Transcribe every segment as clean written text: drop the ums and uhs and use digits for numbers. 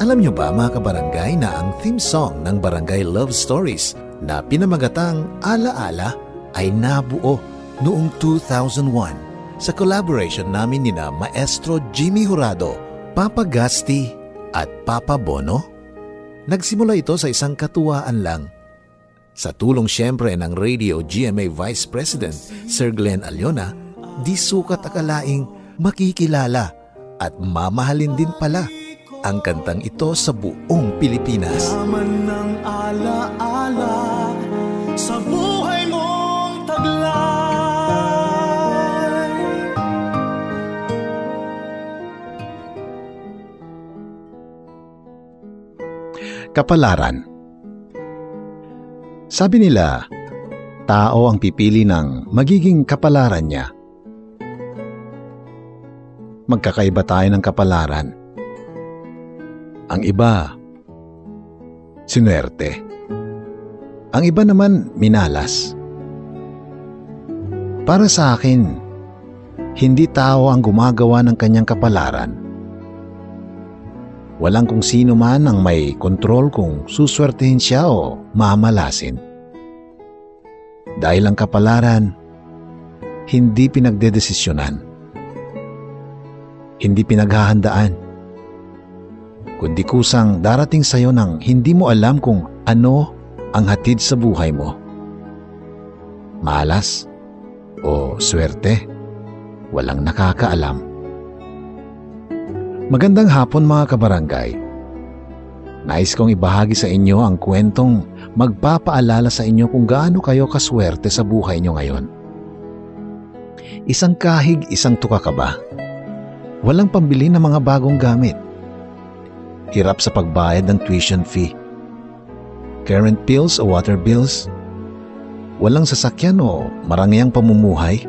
Alam nyo ba mga kabarangay na ang theme song ng Barangay Love Stories na pinamagatang Ala-Ala ay nabuo noong 2001 sa collaboration namin nina Maestro Jimmy Jurado, Papa Gasti at Papa Bono? Nagsimula ito sa isang katuwaan lang. Sa tulong siyempre ng Radio GMA Vice President Sir Glenn Aliona, di sukat akalaing makikilala at mamahalin din pala ang kantang ito sa buong Pilipinas. Yaman ng ala-ala sa buhay mong taglay. Kapalaran. Sabi nila, tao ang pipili ng magiging kapalaran niya. Magkakaiba tayo ng kapalaran. Ang iba, sinuwerte. Ang iba naman, minalas. Para sa akin, hindi tao ang gumagawa ng kanyang kapalaran. Walang kung sino man ang may kontrol kung suswertehin siya o mamalasin. Dahil ang kapalaran, hindi pinagdedesisyonan. Hindi pinaghahandaan. Kundi kusang darating sa iyo nang hindi mo alam kung ano ang hatid sa buhay mo. Malas o swerte, walang nakakaalam. Magandang hapon mga kabarangay. Nais kong ibahagi sa inyo ang kwentong magpapaalala sa inyo kung gaano kayo kaswerte sa buhay nyo ngayon. Isang kahig, isang tuka ka ba? Walang pambili ng mga bagong gamit. Hirap sa pagbayad ng tuition fee. Current bills o water bills. Walang sasakyan o marangyang pamumuhay.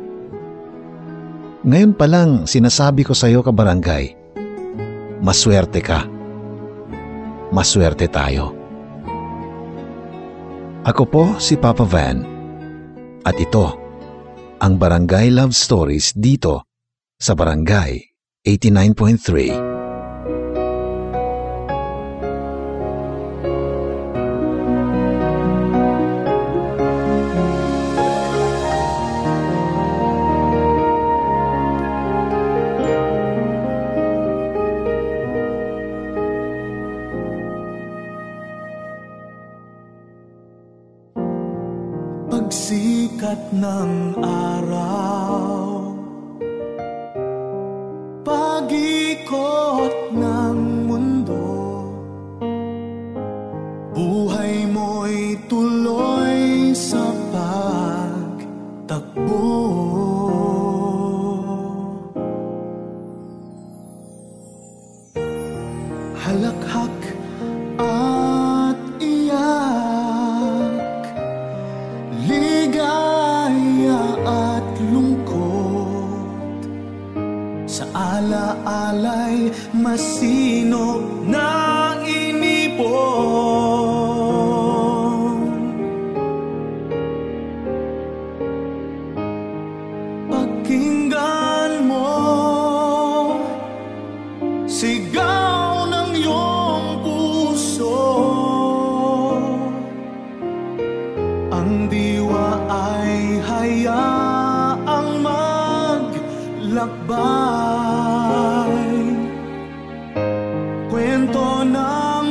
Ngayon pa lang sinasabi ko sa iyo kabarangay, maswerte ka. Maswerte tayo. Ako po si Papa Van at ito ang Barangay Love Stories dito sa Barangay 89.3. Pagsikat ng araw, pag-ikot ng mundo, buhay mo'y tuloy sa pagtakbo. Halakhak at iyak, ligaya at lungkot, sa ala-alay masinop na inipon. Pakinggan mo sigaw ng iyong puso, ang diwa ay hayaang maglakbay. Kwento ng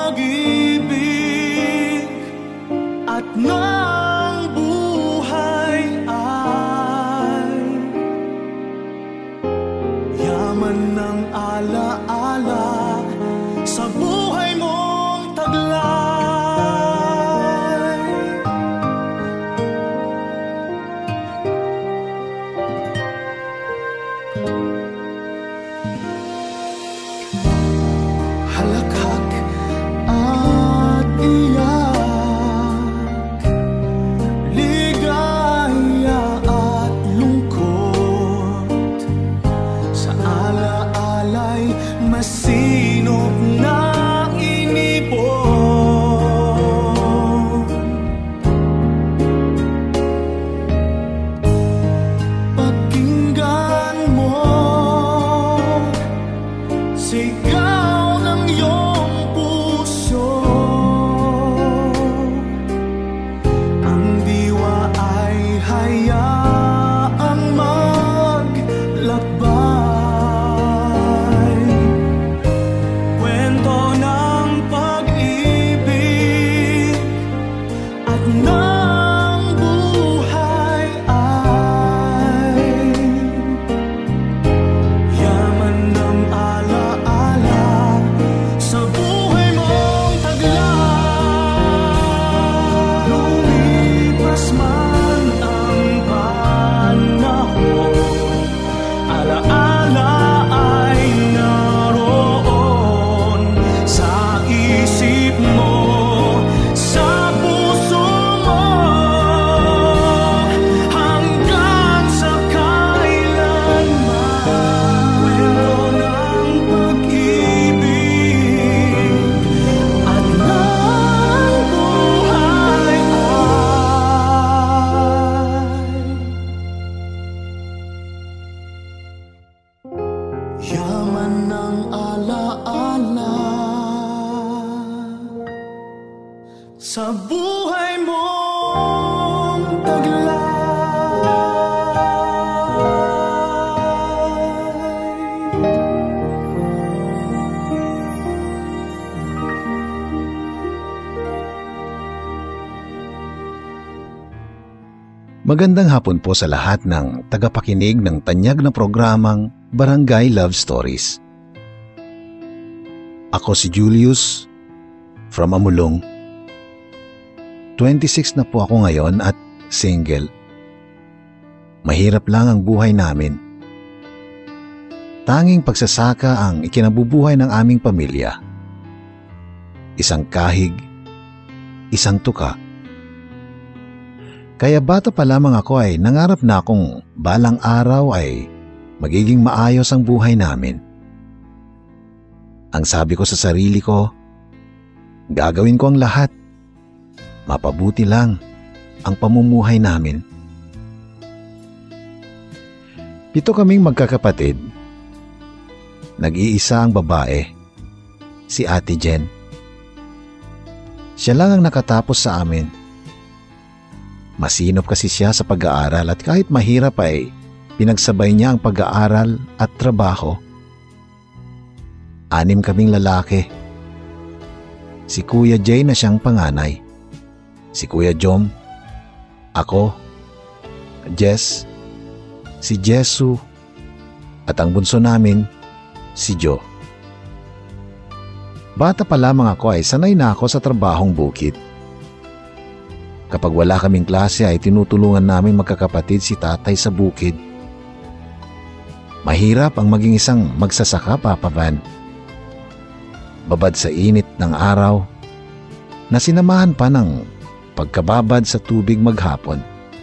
pag-ibig at ng buhay ay yaman ng ala-ala sa buhay mong taglay. Halakhak at iyak, ligaya at lungkot, sa ala-alay masinop na inipon. Pakinggan mo sigaw ng iyong ng alaala sa buhay mong taglay. Magandang hapon po sa lahat ng tagapakinig ng tanyag na programang Barangay Love Stories. Ako si Julius from Amulong. 26 na po ako ngayon at single. Mahirap lang ang buhay namin. Tanging pagsasaka ang ikinabubuhay ng aming pamilya. Isang kahig, isang tuka. Kaya bata pa lamang ako ay nangarap na akong balang araw ay magiging maayos ang buhay namin. Ang sabi ko sa sarili ko, gagawin ko ang lahat. Mapabuti lang ang pamumuhay namin. 7 kaming magkakapatid. Nag-iisa ang babae, si Ate Jen. Siya lang ang nakatapos sa amin. Masinop kasi siya sa pag-aaral at kahit mahirap ay pinagsabay niya ang pag-aaral at trabaho. 6 kaming lalaki. Si Kuya Jay na siyang panganay. Si Kuya Jom, ako, Jess, si Jesu, at ang bunso namin, si Jo. Bata pa lamang ako ay sanay na ako sa trabahong bukid. Kapag wala kaming klase ay tinutulungan namin magkakapatid si tatay sa bukid. Mahirap ang maging isang magsasaka, Papa Van. Babad sa init ng araw na sinamahan pa ng pagkababad sa tubig maghapon.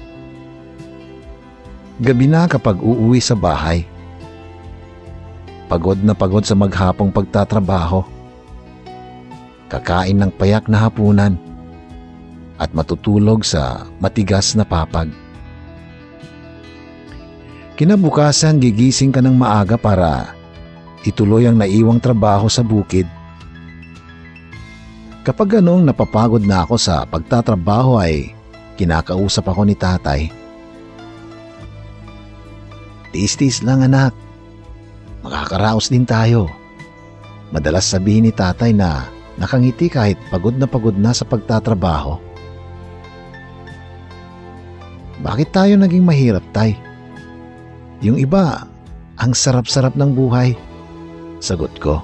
Gabi na kapag uuwi sa bahay. Pagod na pagod sa maghapong pagtatrabaho. Kakain ng payak na hapunan at matutulog sa matigas na papag. Kinabukasan gigising ka ng maaga para ituloy ang naiwang trabaho sa bukid. Kapag ganong napapagod na ako sa pagtatrabaho ay kinakausap ako ni tatay. Tiis-tiis lang anak, makakaraos din tayo. Madalas sabihin ni tatay na nakangiti kahit pagod na sa pagtatrabaho. Bakit tayo naging mahirap, tay? Yung iba, ang sarap-sarap ng buhay. Sagot ko.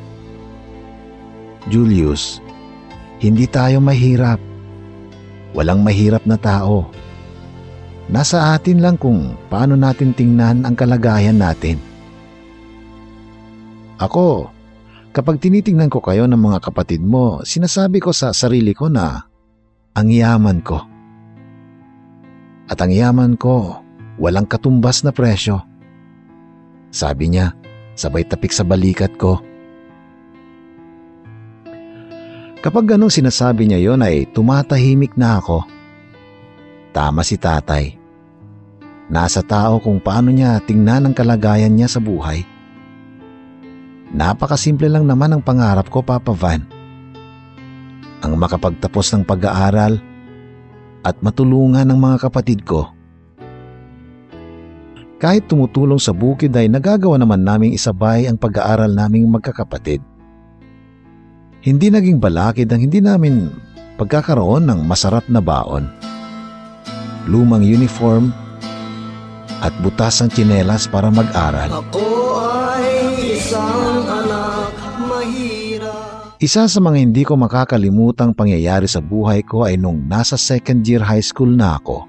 Julius, hindi tayo mahirap. Walang mahirap na tao. Nasa atin lang kung paano natin tingnan ang kalagayan natin. Ako, kapag tinitingnan ko kayo ng mga kapatid mo, sinasabi ko sa sarili ko na ang yaman ko. At ang yaman ko, walang katumbas na presyo. Sabi niya, sabay tapik sa balikat ko. Kapag ganong sinasabi niya yon ay tumatahimik na ako. Tama si tatay. Nasa tao kung paano niya tingnan ang kalagayan niya sa buhay. Napakasimple lang naman ang pangarap ko, Papa Van. Ang makapagtapos ng pag-aaral at matulungan ng mga kapatid ko. Kahit tumutulong sa bukid ay nagagawa naman naming isabay ang pag-aaral naming magkakapatid. Hindi naging balakid ang hindi namin pagkakaroon ng masarap na baon. Lumang uniform at butas ang tsinelas para mag-aral. Ako ay isang anak mahirap. Isa sa mga hindi ko makakalimutang pangyayari sa buhay ko ay nung nasa 2nd year high school na ako.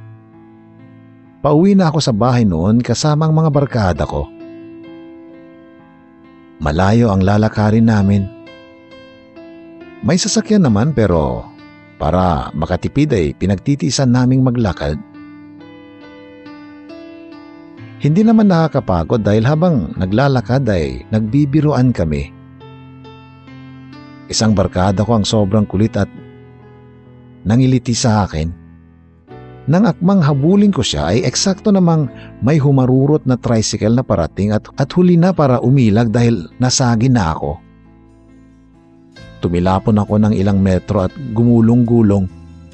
Pauwi na ako sa bahay noon kasama ang mga barkada ko. Malayo ang lalakarin namin. May sasakyan naman pero para makatipid ay pinagtitiisan naming maglakad. Hindi naman nakakapagod dahil habang naglalakad ay nagbibiruan kami. Isang barkada ko ang sobrang kulit at nangiliti sa akin. Nang akmang habulin ko siya ay eksakto namang may humarurot na tricycle na parating at huli na para umilag dahil nasagi na ako. Tumilapon ako ng ilang metro at gumulong-gulong.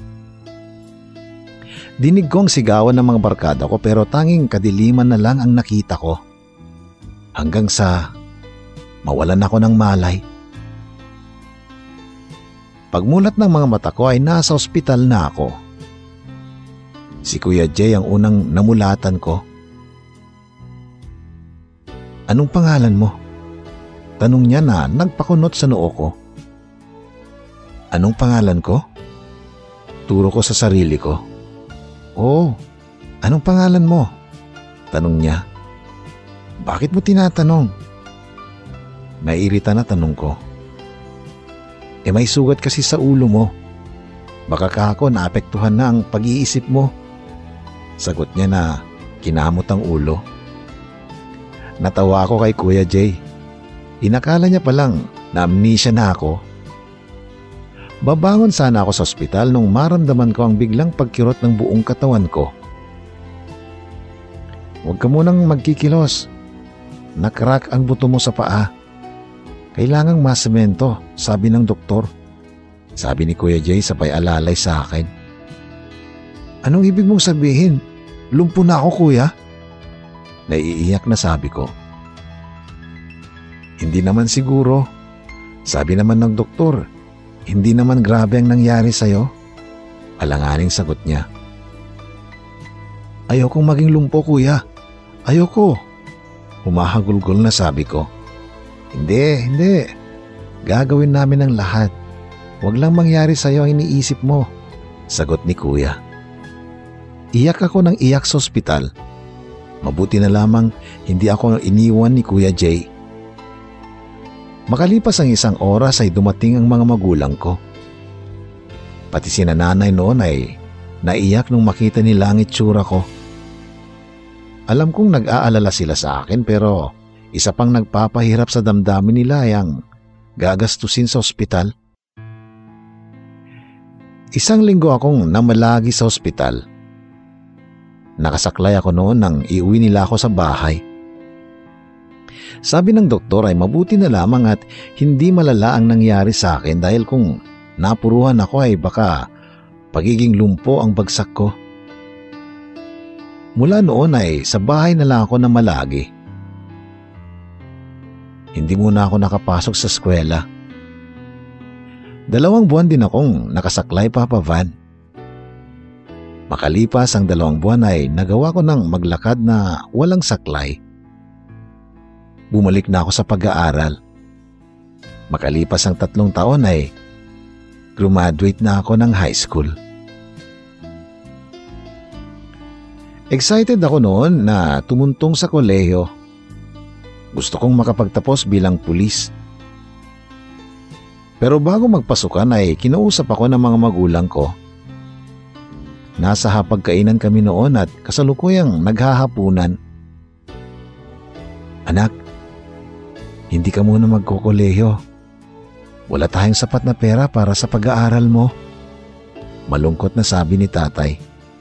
Dinig kong sigawan ng mga barkada ko pero tanging kadiliman na lang ang nakita ko. Hanggang sa mawalan ako ng malay. Pagmulat ng mga mata ko ay nasa ospital na ako. Si Kuya Jay ang unang namulatan ko. "Anong pangalan mo?" Tanong niya na nagpakunot sa noo ko. "Anong pangalan ko?" Turo ko sa sarili ko. "Oo, anong pangalan mo?" Tanong niya. "Bakit mo tinatanong?" Naiirita na tanong ko. May sugat kasi sa ulo mo. Baka kako naapektuhan na ang pag-iisip mo." Sagot niya na kinamot ang ulo. Natawa ako kay Kuya Jay. Inakala niya palang na amnesia na ako. Babangon sana ako sa ospital nung maramdaman ko ang biglang pagkirot ng buong katawan ko. "Huwag ka munang magkikilos. Nakrak ang buto mo sa paa. Kailangang masemento," sabi ng doktor. Sabi ni Kuya Jay sabay alalay sa akin. "Anong ibig mong sabihin? Lumpo na ako, kuya?" Naiiyak na sabi ko. "Hindi naman siguro. Sabi naman ng doktor, hindi naman grabe ang nangyari sa'yo." Alanganing sagot niya. "Ayokong maging lumpo, kuya. Ayoko." Humahagulgol na sabi ko. Hindi. Gagawin namin ang lahat. Huwag lang mangyari sa'yo ang iniisip mo," sagot ni kuya. Iyak ako ng iyak sa ospital. Mabuti na lamang hindi ako iniwan ni Kuya Jay. Makalipas ang 1 oras ay dumating ang mga magulang ko. Pati si nanay noon ay naiyak nung makita nila ang itsura ko. Alam kong nag-aalala sila sa akin pero isa pang nagpapahirap sa damdamin nila ay ang gagastusin sa ospital. 1 linggo akong namalagi sa ospital. Nakasaklay ako noon nang iuwi nila ako sa bahay. Sabi ng doktor ay mabuti na lamang at hindi malala ang nangyari sa akin dahil kung napuruhan ako ay baka pagiging lumpo ang bagsak ko. Mula noon ay sa bahay na lang ako namalagi. Hindi muna ako nakapasok sa eskwela. 2 buwan din akong nakasaklay papavan. Makalipas ang 2 buwan ay nagawa ko ng maglakad na walang saklay. Bumalik na ako sa pag-aaral. Makalipas ang 3 taon ay graduate na ako ng high school. Excited ako noon na tumuntong sa kolehiyo. Gusto kong makapagtapos bilang pulis. Pero bago magpasukan ay kinausap ako ng mga magulang ko. Nasa hapagkainan kami noon at kasalukuyang naghahapunan. "Anak, hindi ka muna magkokolehiyo. Wala tayong sapat na pera para sa pag-aaral mo," malungkot na sabi ni tatay.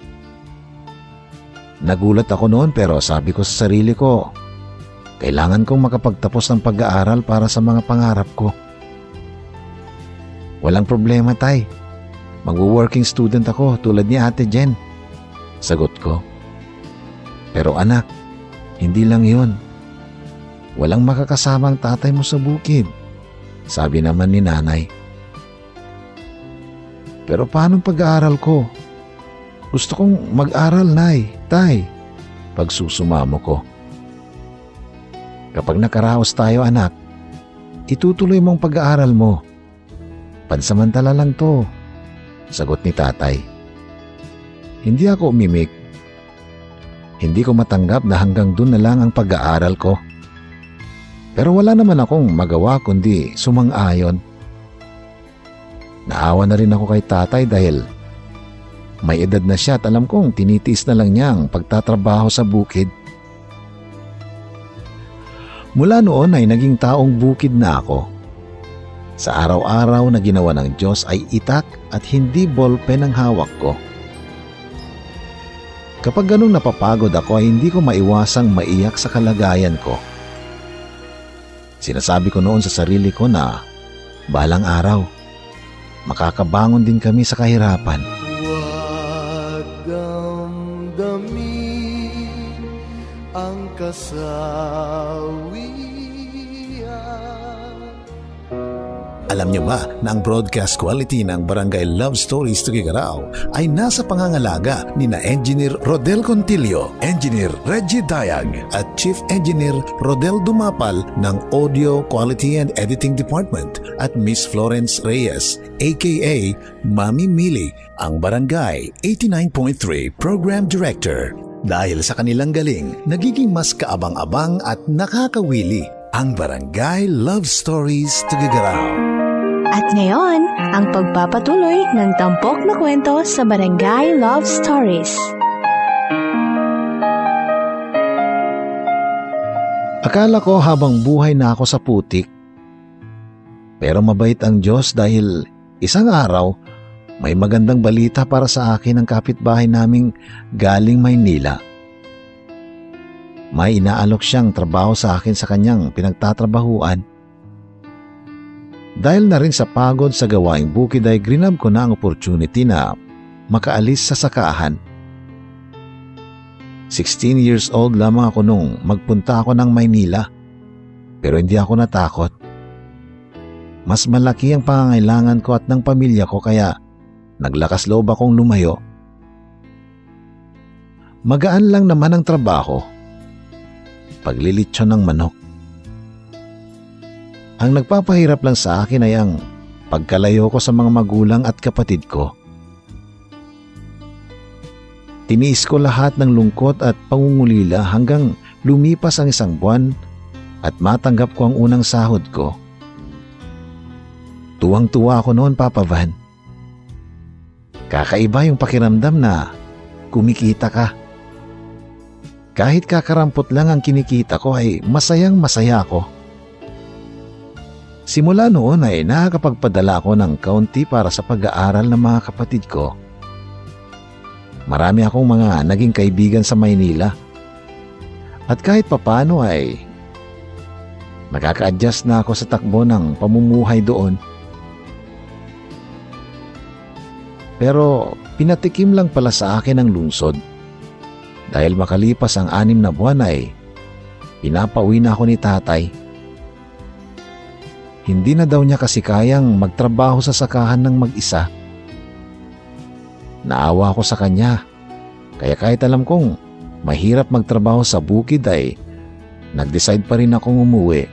Nagulat ako noon pero sabi ko sa sarili ko, kailangan kong makapagtapos ng pag-aaral para sa mga pangarap ko. "Walang problema, tay. Magwo-working student ako tulad ni Ate Jen," sagot ko. "Pero anak, hindi lang yun. Walang makakasama ang tatay mo sa bukid," sabi naman ni nanay. "Pero paano pag-aaral ko? Gusto kong mag-aral, nay, tay," pagsusumamo ko. "Kapag nakaraos tayo, anak, itutuloy mong pag-aaral mo. Pansamantala lang to," sagot ni tatay. Hindi ako umimik. Hindi ko matanggap na hanggang dun na lang ang pag-aaral ko. Pero wala naman akong magawa kundi sumang-ayon. Naawa na rin ako kay tatay dahil may edad na siya at alam kong tinitiis na lang niya ang pagtatrabaho sa bukid. Mula noon ay naging taong bukid na ako. Sa araw-araw na ginawa ng Diyos ay itak at hindi ballpen ang hawak ko. Kapag ganung napapagod ako ay hindi ko maiwasang maiyak sa kalagayan ko. Sinasabi ko noon sa sarili ko na balang araw, makakabangon din kami sa kahirapan. Huwag damdamin ang kasawian. Alam niyo ba na ang broadcast quality ng Barangay Love Stories Tugigaraw ay nasa pangangalaga ni na Engineer Rodel Contillo, Engineer Reggie Dayag at Chief Engineer Rodel Dumapal ng Audio Quality and Editing Department at Miss Florence Reyes aka Mami Mili, ang Barangay 89.3 Program Director. Dahil sa kanilang galing, nagiging mas kaabang-abang at nakakawili ang Barangay Love Stories Tugigaraw. At ngayon, ang pagpapatuloy ng tampok na kwento sa Barangay Love Stories. Akala ko habang buhay na ako sa putik. Pero mabait ang Diyos dahil isang araw, may magandang balita para sa akin ng kapitbahay naming galing Maynila. May inaalok siyang trabaho sa akin sa kanyang pinagtatrabahuan. Dahil na rin sa pagod sa gawaing bukid ay grinab ko na ang opportunity na makaalis sa sakahan. 16 years old lamang ako nung magpunta ako ng Maynila, pero hindi ako natakot. Mas malaki ang pangangailangan ko at ng pamilya ko kaya naglakas loob akong lumayo. Magaan lang naman ang trabaho. Paglilitsyon ng manok. Ang nagpapahirap lang sa akin ay ang pagkalayo ko sa mga magulang at kapatid ko. Tiniis ko lahat ng lungkot at pangungulila hanggang lumipas ang isang buwan at matanggap ko ang unang sahod ko. Tuwang-tuwa ako noon, Papa Van. Kakaiba yung pakiramdam na kumikita ka. Kahit kakarampot lang ang kinikita ko ay masayang masaya ako. Simula noon ay nakakapagpadala ako ng kaunti para sa pag-aaral ng mga kapatid ko. Marami akong mga naging kaibigan sa Maynila. At kahit papano ay nakaka-adjust na ako sa takbo ng pamumuhay doon. Pero pinatikim lang pala sa akin ang lungsod. Dahil makalipas ang 6 na buwan ay pinapauwi na ako ni tatay. Hindi na daw niya kasi kayang magtrabaho sa sakahan ng mag-isa. Naawa ako sa kanya, kaya kahit alam kong mahirap magtrabaho sa bukid ay nag-decide pa rin akong umuwi.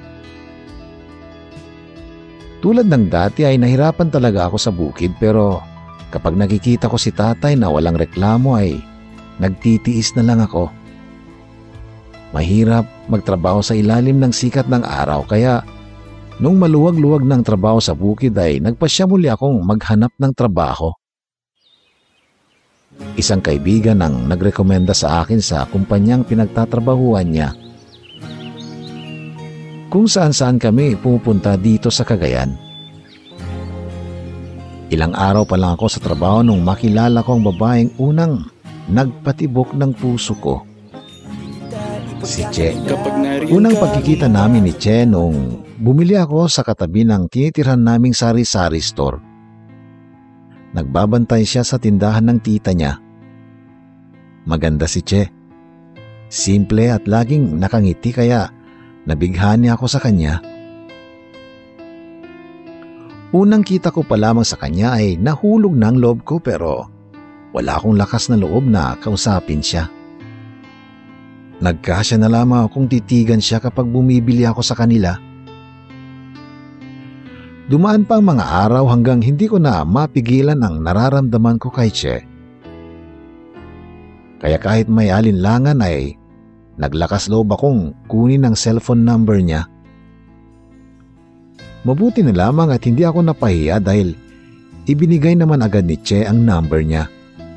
Tulad ng dati ay nahirapan talaga ako sa bukid pero kapag nakikita ko si tatay na walang reklamo ay nagtitiis na lang ako. Mahirap magtrabaho sa ilalim ng sikat ng araw kaya nung maluwag-luwag ng trabaho sa bukid ay nagpasya muli akong maghanap ng trabaho. Isang kaibigan ang nagrekomenda sa akin sa kumpanyang pinagtatrabahuan niya. Kung saan-saan kami pupunta dito sa Cagayan. Ilang araw pa lang ako sa trabaho nung makilala ko ang babaeng unang nagpatibok ng puso ko. Si Che. Unang pagkikita namin ni Che nung bumili ako sa katabi ng tinitirhan naming sari-sari store. Nagbabantay siya sa tindahan ng tita niya. Maganda si Che. Simple at laging nakangiti kaya nabighani ako sa kanya. Unang kita ko pa lamang sa kanya ay nahulog na ang loob ko pero wala akong lakas na loob na kausapin siya. Nagkasya na lamang akong titigan siya kapag bumibili ako sa kanila. Dumaan pa ang mga araw hanggang hindi ko na mapigilan ang nararamdaman ko kay Che. Kaya kahit may alinlangan ay naglakas loob akong kunin ang cellphone number niya. Mabuti na lamang at hindi ako napahiya dahil ibinigay naman agad ni Che ang number niya.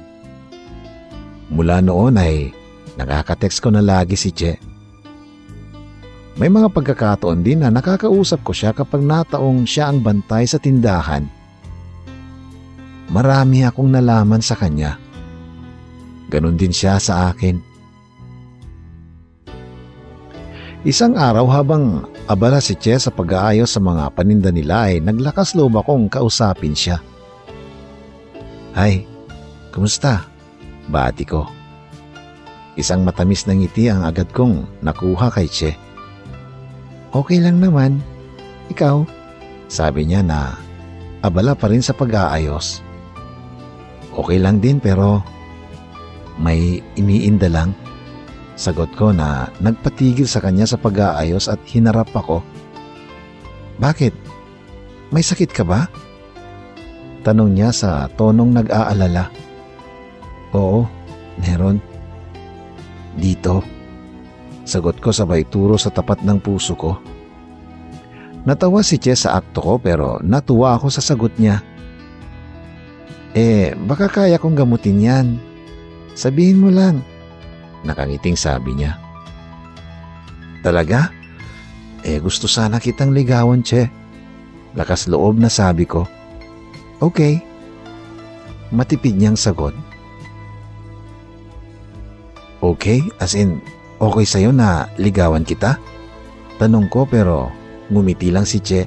Mula noon ay nakaka-text ko na lagi si Che. May mga pagkakataon din na nakakausap ko siya kapag nataong siya ang bantay sa tindahan. Marami akong nalaman sa kanya. Ganon din siya sa akin. Isang araw habang abala si Che sa pag-aayos sa mga paninda nila ay naglakas loob akong kausapin siya. Ay, kumusta? Bati ko. Isang matamis na ngiti ang agad kong nakuha kay Che. Okay lang naman. Ikaw? Sabi niya na abala pa rin sa pag-aayos. Okay lang din pero may iniinda lang. Sagot ko na nagpatigil sa kanya sa pag-aayos at hinarap ako. Bakit? May sakit ka ba? Tanong niya sa tonong nag-aalala. Oo, meron. Dito. Sagot ko sabay turo sa tapat ng puso ko. Natawa si Che sa akto ko pero natuwa ako sa sagot niya. Baka kaya kong gamutin yan. Sabihin mo lang. Nakangiting sabi niya. Talaga? Gusto sana kitang ligawan, Che. Lakas loob na sabi ko. Okay. Matipid niyang sagot. Okay? As in, okay sa'yo na ligawan kita? Tanong ko pero ngumiti lang si Che.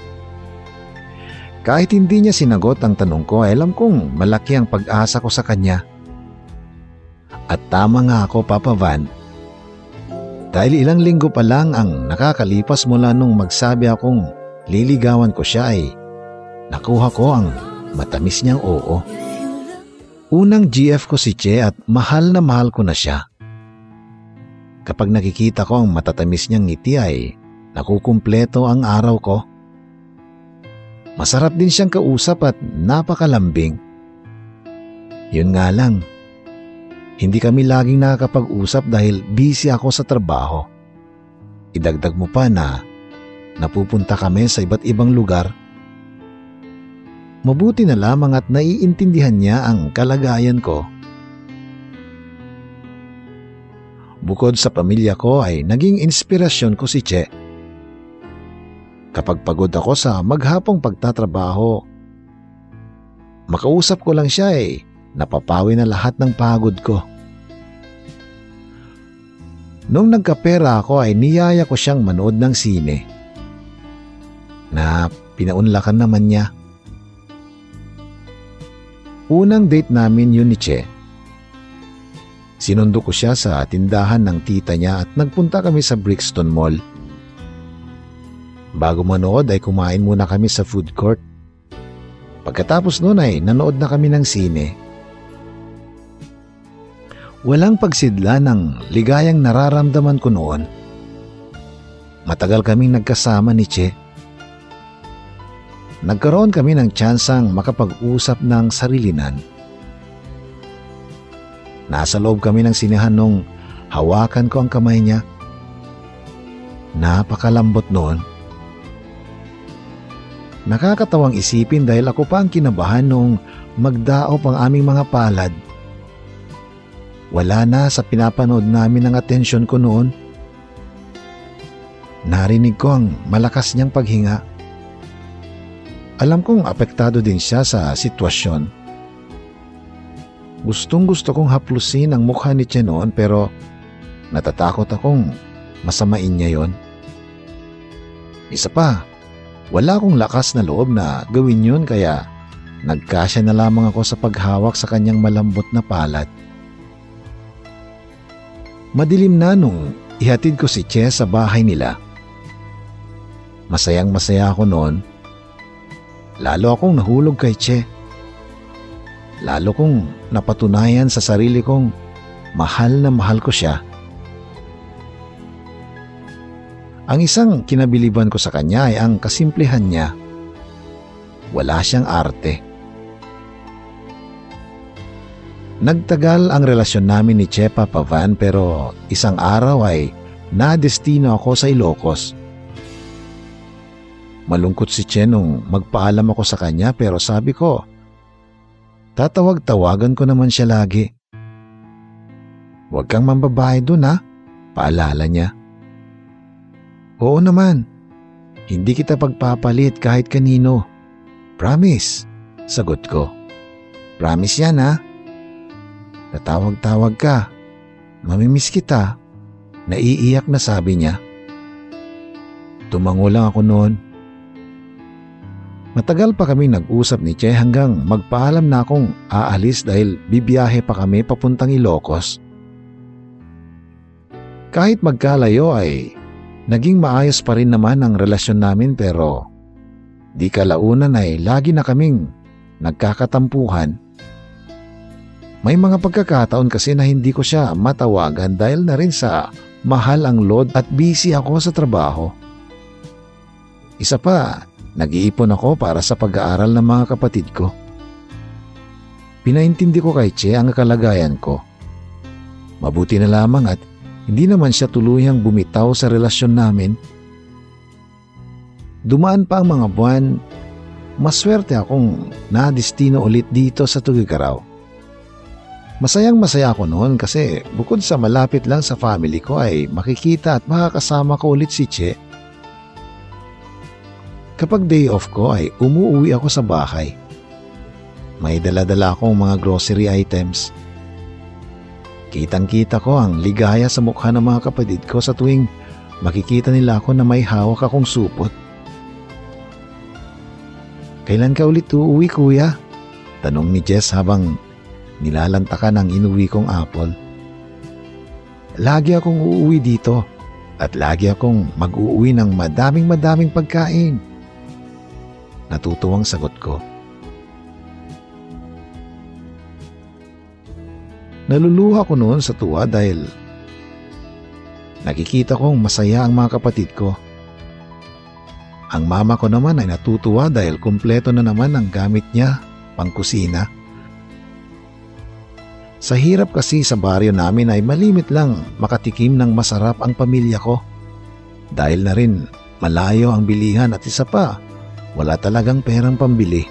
Kahit hindi niya sinagot ang tanong ko, alam kong malaki ang pag-asa ko sa kanya. At tama nga ako, Papa Van. Dahil ilang linggo pa lang ang nakakalipas mula nung magsabi akong liligawan ko siya ay nakuha ko ang matamis niyang oo. Unang GF ko si Che at mahal na mahal ko na siya. Kapag nakikita ko ang matatamis niyang ngiti ay nakukumpleto ang araw ko. Masarap din siyang kausap at napakalambing. Yun nga lang, hindi kami laging nakakapag-usap dahil busy ako sa trabaho. Idagdag mo pa na napupunta kami sa iba't ibang lugar. Mabuti na lamang at naiintindihan niya ang kalagayan ko. Bukod sa pamilya ko ay naging inspirasyon ko si Che. Kapag pagod ako sa maghapong pagtatrabaho, makausap ko lang siya napapawi na lahat ng pagod ko. Nung nagkapera ako ay niyaya ko siyang manood ng sine. Na pinaunlakan naman niya. Unang date namin yun ni Che. Sinundo ko siya sa tindahan ng tita niya at nagpunta kami sa Brixton Mall. Bago manood ay kumain muna kami sa food court. Pagkatapos noon ay nanood na kami ng sine. Walang pagsidla ng ligayang nararamdaman ko noon. Matagal kaming nagkasama ni Che. Nagkaroon kami ng tsansang makapag-usap ng sarilinan. Nasa loob kami ng sinehan nung hawakan ko ang kamay niya. Napakalambot noon. Nakakatawang isipin dahil ako pa ang kinabahan nung magdaop ang aming mga palad. Wala na sa pinapanood namin ang atensyon ko noon. Narinig ko ang malakas niyang paghinga. Alam kong apektado din siya sa sitwasyon. Gustong-gusto kong haplusin ang mukha ni Che noon pero natatakot akong masamain niya yon. Isa pa, wala akong lakas na loob na gawin yun kaya nagkasya na lamang ako sa paghawak sa kanyang malambot na palad. Madilim na nung ihatid ko si Che sa bahay nila. Masayang-masaya ako noon. Lalo akong nahulog kay Che. Lalo kong napatunayan sa sarili kong mahal na mahal ko siya. Ang isang kinabiliban ko sa kanya ay ang kasimplehan niya. Wala siyang arte. Nagtagal ang relasyon namin ni Che, Papa Van, pero isang araw ay nadestino ako sa Ilocos. Malungkot si Che nung magpaalam ako sa kanya pero sabi ko, tatawag-tawagan ko naman siya lagi. Huwag kang mambabae dun ha, paalala niya. Oo naman, hindi kita pagpapalit kahit kanino. Promise, sagot ko. Promise yan ha. Natawag-tawag ka. Mamimiss kita. Naiiyak na sabi niya. Tumango lang ako noon. Matagal pa kami nag-usap ni Che hanggang magpaalam na akong aalis dahil bibiyahe pa kami papuntang Ilocos. Kahit magkalayo ay naging maayos pa rin naman ang relasyon namin pero di kalaunan ay lagi na kaming nagkakatampuhan. May mga pagkakataon kasi na hindi ko siya matawagan dahil na rin sa mahal ang load at busy ako sa trabaho. Isa pa, nag-iipon ako para sa pag-aaral ng mga kapatid ko. Pinaintindi ko kay Che ang kalagayan ko. Mabuti na lamang at hindi naman siya tuluyang bumitaw sa relasyon namin. Dumaan pa ang mga buwan, maswerte akong nadistino ulit dito sa Tugigaraw. Masayang masaya ako noon kasi bukod sa malapit lang sa family ko ay makikita at makakasama ko ulit si Che. Kapag day off ko ay umuwi ako sa bahay. May dala-dala akong mga grocery items. Kitang-kita ko ang ligaya sa mukha ng mga kapatid ko sa tuwing makikita nila ako na may hawak akong supot. Kailan ka ulit uuwi, kuya? Tanong ni Jess habang nilalantakan ang inuwi kong apple. Lagi akong uuwi dito at lagi akong mag-uuwi ng madaming pagkain. Natutuwang sagot ko. Naluluha ko noon sa tuwa dahil nakikita kong masaya ang mga kapatid ko. Ang mama ko naman ay natutuwa dahil kumpleto na naman ang gamit niya pangkusina. Sa hirap kasi sa baryo namin ay malimit lang makatikim ng masarap ang pamilya ko. Dahil na rin malayo ang bilihan at isa pa, wala talagang perang pambili.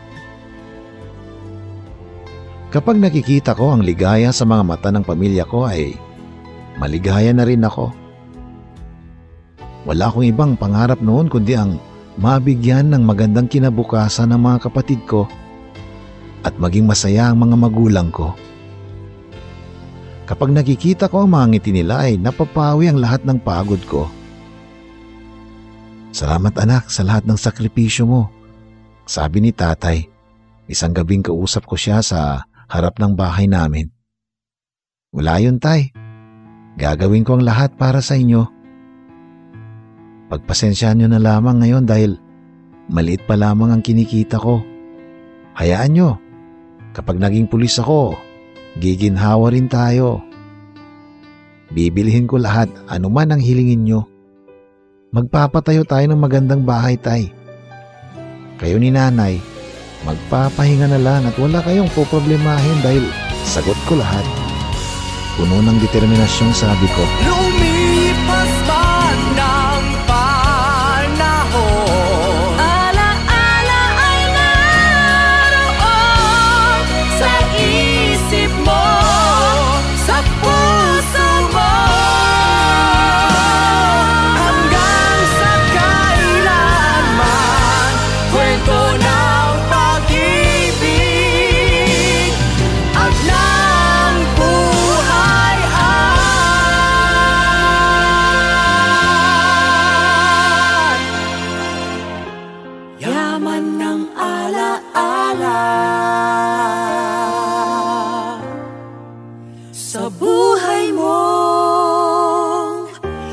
Kapag nakikita ko ang ligaya sa mga mata ng pamilya ko ay maligaya na rin ako. Wala akong ibang pangarap noon kundi ang mabigyan ng magandang kinabukasan ng mga kapatid ko at maging masaya ang mga magulang ko. Kapag nakikita ko ang mga ngiti nila ay napapawi ang lahat ng pagod ko. Salamat anak sa lahat ng sakripisyo mo, sabi ni tatay. Isang gabing kausap ko siya sa harap ng bahay namin. Wala yun tay, gagawin ko ang lahat para sa inyo. Pagpasensyaan nyo na lamang ngayon dahil maliit pa lamang ang kinikita ko. Hayaan nyo, kapag naging pulis ako, giginhawa rin tayo. Bibilihin ko lahat anuman ang hilingin nyo. Magpapatayo tayo ng magandang bahay tay. Kayo ni nanay, magpapahinga na lang at wala kayong poproblemahin dahil sagot ko lahat. Puno ng determinasyong sabi ko. Lumipas man ng panahon, Ala-ala ay naroon sa isip mo, sa puso mo, hanggang sa kailanman, kwento ng pag-ibig at ng buhay ay yaman ng ala-ala sa buhay mong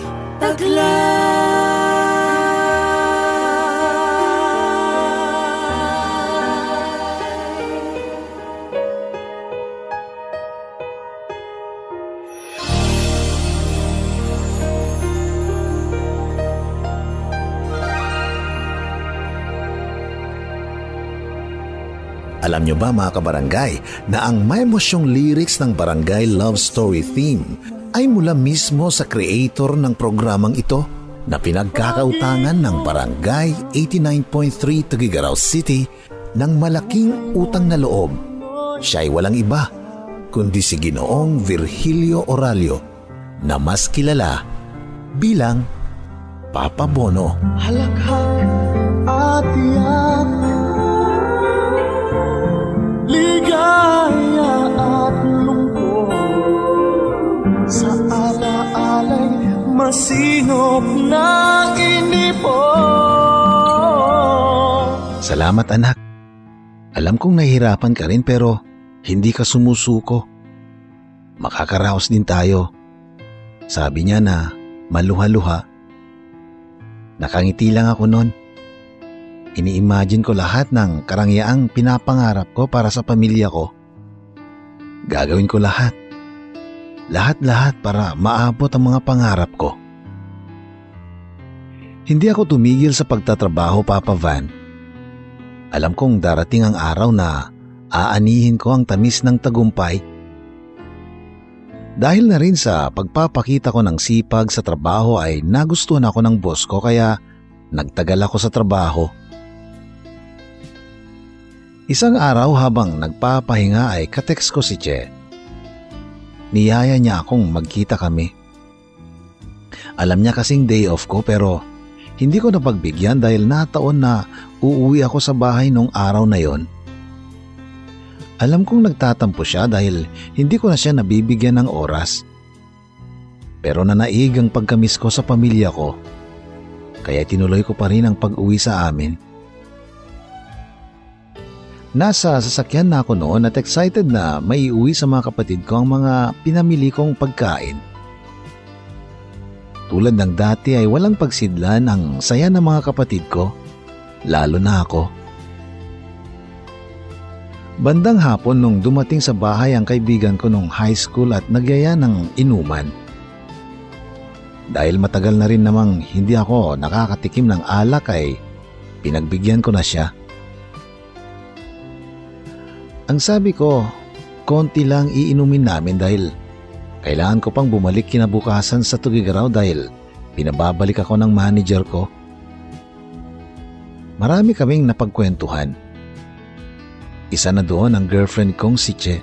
taglay. Alam nyo ba mga kabarangay na ang may emosyong lyrics ng Barangay Love Story theme ay mula mismo sa creator ng programang ito na pinagkakautangan ng Barangay 89.3 Tugigaraw City ng malaking utang na loob. Siya ay walang iba kundi si Ginoong Virgilio Oralio na mas kilala bilang Papa Bono. halakhak at tiyak, ligaya at lungkot. Salamat anak. Alam kong nahihirapan ka rin pero hindi ka sumusuko. Makakaraos din tayo. Sabi niya na maluha-luha. Nakangiti lang ako noon. Ini-imagine ko lahat ng karangyaang pinapangarap ko para sa pamilya ko. Gagawin ko lahat. Lahat-lahat para maabot ang mga pangarap ko. Hindi ako tumigil sa pagtatrabaho, Papa Van. Alam kong darating ang araw na aanihin ko ang tamis ng tagumpay. Dahil na rin sa pagpapakita ko ng sipag sa trabaho ay nagustuhan ako ng boss ko kaya nagtagal ako sa trabaho. Isang araw habang nagpapahinga ay katext ko si Che. Niyaya niya akong magkita kami. Alam niya kasing day off ko pero hindi ko napagbigyan dahil nataon na uuwi ako sa bahay nung araw na yon. Alam kong nagtatampo siya dahil hindi ko na siya nabibigyan ng oras. Pero nanaig ang pagkamiss ko sa pamilya ko. Kaya tinuloy ko pa rin ang pag-uwi sa amin. Nasa sasakyan na ako noon at excited na maiuwi sa mga kapatid ko ang mga pinamili kong pagkain. Tulad ng dati ay walang pagsidlan ang saya ng mga kapatid ko, lalo na ako. Bandang hapon nung dumating sa bahay ang kaibigan ko nung high school at nagyaya ng inuman. Dahil matagal na rin namang hindi ako nakakatikim ng alak ay pinagbigyan ko na siya. Ang sabi ko, konti lang iinumin namin dahil kailangan ko pang bumalik kinabukasan sa Tugigaraw dahil pinababalik ako ng manager ko. Marami kaming napagkwentuhan. Isa na doon ang girlfriend kong si Che.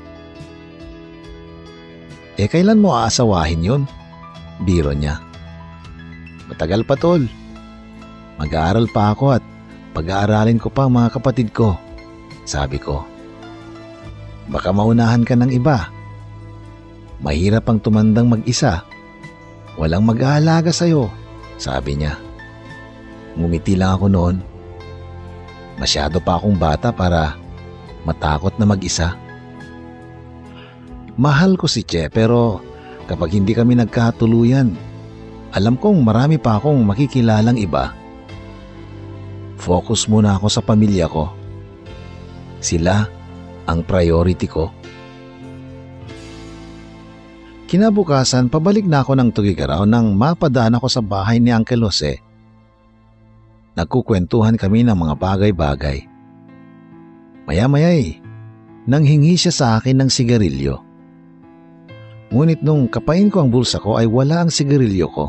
Kailan mo aasawahin yun? Biro niya. Matagal pa tol. Mag-aaral pa ako at pag-aaralin ko pa ang mga kapatid ko. Sabi ko. Baka maunahan ka ng iba. Mahirap ang tumandang mag-isa. Walang mag-aalaga sa'yo, sabi niya. Ngumiti lang ako noon. Masyado pa akong bata para matakot na mag-isa. Mahal ko si Che pero kapag hindi kami nagkatuluyan, alam kong marami pa akong makikilalang iba. Focus muna ako sa pamilya ko. Sila ang priority ko. Kinabukasan, pabalik na ako ng Tugigaraw nang mapadaan ako sa bahay ni Uncle Jose. Nagkukwentuhan kami ng mga bagay-bagay. Maya-maya'y nanghingi siya sa akin ng sigarilyo. Ngunit nung kapain ko ang bulsa ko ay wala ang sigarilyo ko.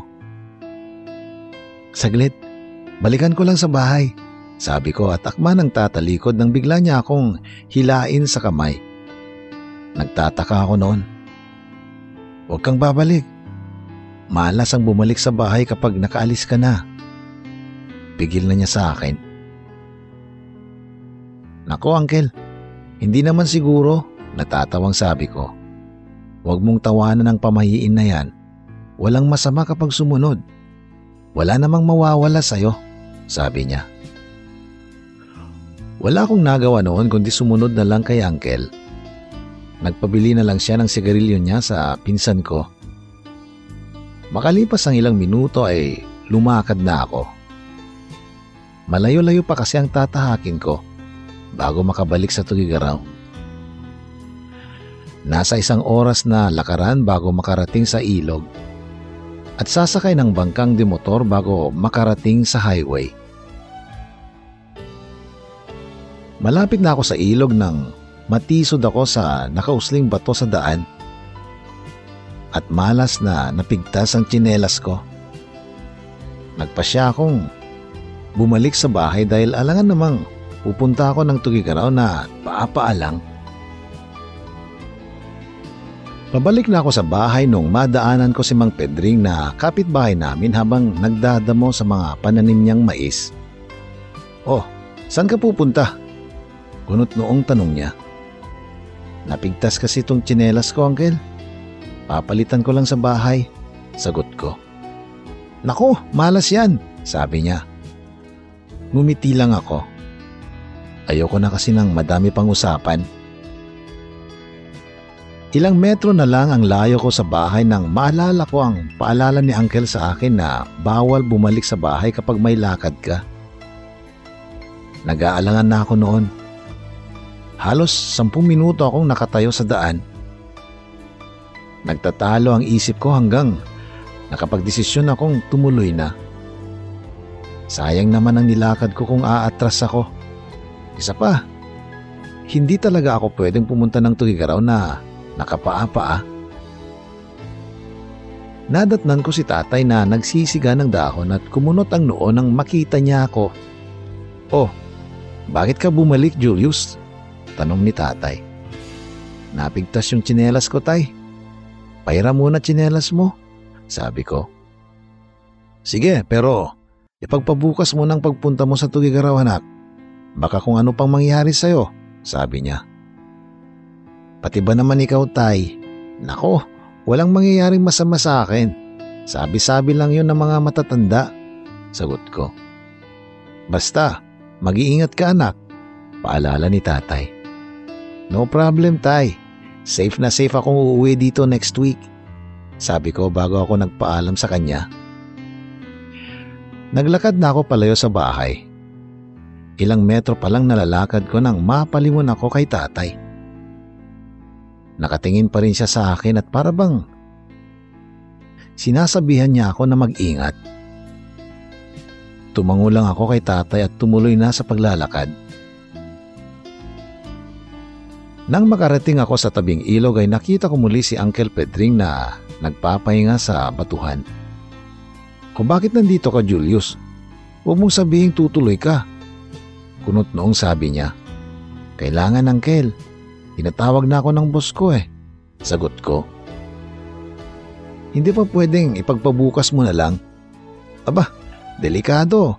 Saglit, balikan ko lang sa bahay. Sabi ko at akma ng tatalikod nang bigla niya akong hilain sa kamay. Nagtataka ako noon. Huwag kang babalik. Malas ang bumalik sa bahay kapag nakaalis ka na. Pigil na niya sa akin. Nako uncle, hindi naman siguro, natatawang sabi ko. Huwag mong tawanan ng pamahiin na yan. Walang masama kapag sumunod. Wala namang mawawala sa'yo, sabi niya. Wala akong nagawa noon kundi sumunod na lang kay uncle. Nagpabili na lang siya ng sigarilyo niya sa pinsan ko. Makalipas ang ilang minuto ay lumakad na ako. Malayo-layo pa kasi ang tatahakin ko bago makabalik sa Tugigaraw. Nasa 1 oras na lakaran bago makarating sa ilog at sasakay ng bangkang demotor bago makarating sa highway. Malapit na ako sa ilog nang matisod ako sa nakausling bato sa daan at malas na napigtas ang tsinelas ko. Nagpasya akong bumalik sa bahay dahil alangan namang pupunta ako ng Tugigaraw na paapaalang. Pabalik na ako sa bahay nung madaanan ko si Mang Pedring na kapitbahay namin habang nagdadamo sa mga pananim niyang mais. Oh, saan ka pupunta? Kunot noong tanong niya. Napigtas kasi itong tsinelas ko, uncle. Papalitan ko lang sa bahay, sagot ko. Nako, malas yan, sabi niya. Ngumiti lang ako. Ayoko na kasi ng madami pang usapan. Ilang metro na lang ang layo ko sa bahay nang maalala ko ang paalala ni Uncle sa akin na bawal bumalik sa bahay kapag may lakad ka. Nag-aalangan na ako noon. Halos 10 minuto akong nakatayo sa daan. Nagtatalo ang isip ko hanggang nakapagdesisyon akong tumuloy na. Sayang naman ang nilakad ko kung aatras ako. Isa pa, hindi talaga ako pwedeng pumunta ng Tugigaraw na nakapaa-paa. Nadatnan ko si tatay na nagsisiga ng dahon at kumunot ang noo nang makita niya ako. "Oh, bakit ka bumalik, Julius?" tanong ni tatay. "Napigtas yung tsinelas ko, tay." "Pahiram muna tsinelas mo," sabi ko. "Sige, pero ipagpabukas mo ng pagpunta mo sa Tugigaraw, anak. Baka kung ano pang mangyari sa'yo," sabi niya. "Pati ba naman ikaw, tay?" "Nako, walang mangyayaring masama sa akin. Sabi-sabi lang yun ng mga matatanda," sagot ko. "Basta, mag-iingat ka, anak," paalala ni tatay. "No problem, tay. Safe na safe akong uuwi dito next week," sabi ko bago ako nagpaalam sa kanya. Naglakad na ako palayo sa bahay. Ilang metro pa lang nalalakad ko nang mapalingon ako kay tatay. Nakatingin pa rin siya sa akin at para bang sinasabihan niya ako na mag-ingat. Tumango lang ako kay tatay at tumuloy na sa paglalakad. Nang makarating ako sa tabing ilog ay nakita ko muli si Uncle Pedring na nagpapahinga sa batuhan. "Kung bakit nandito ka, Julius? Huwag mong sabihing tutuloy ka," kunot noong sabi niya. "Kailangan, Uncle. Tinatawag na ako ng boss ko eh," sagot ko. "Hindi pa pwedeng ipagpabukas mo na lang?" "Aba, delikado.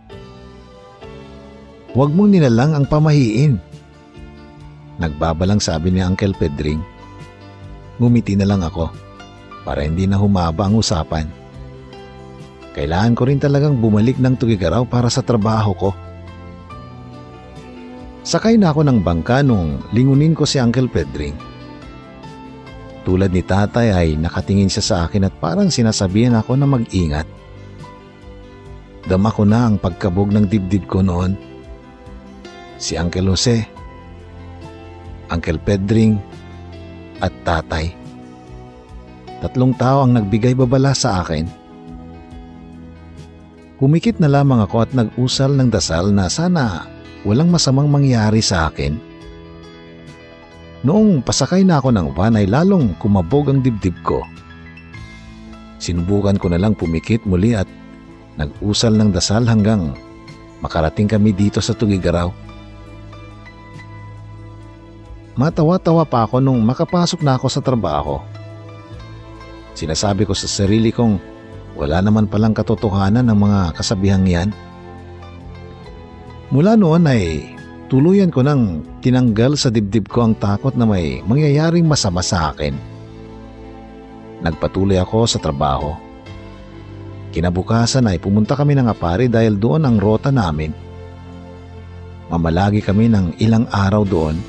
Huwag mong nilalang ang pamahiin," nagbabalang sabi ni Uncle Pedring. Ngumiti na lang ako para hindi na humaba ang usapan. Kailangan ko rin talagang bumalik ng Tugigaraw para sa trabaho ko. Sakay na ako ng bangka nung lingunin ko si Uncle Pedring. Tulad ni tatay ay nakatingin siya sa akin at parang sinasabihan ako na mag-ingat. Dama ko na ang pagkabog ng dibdib ko noon. Si Uncle Jose, Uncle Pedring at tatay. 3 tao ang nagbigay babala sa akin. Humikit na lamang ako at nag-usal ng dasal na sana walang masamang mangyari sa akin. Noong pasakay na ako ng van ay lalong kumabog ang dibdib ko. Sinubukan ko na lang pumikit muli at nag-usal ng dasal hanggang makarating kami dito sa Tugigaraw. Matawa-tawa pa ako nung makapasok na ako sa trabaho. Sinasabi ko sa sarili kong wala naman palang katotohanan ng mga kasabihang yan. Mula noon ay tuluyan ko nang tinanggal sa dibdib ko ang takot na may mangyayaring masama sa akin. Nagpatuloy ako sa trabaho. Kinabukasan ay pumunta kami ng Apari dahil doon ang rota namin. Mamalagi kami ng ilang araw doon.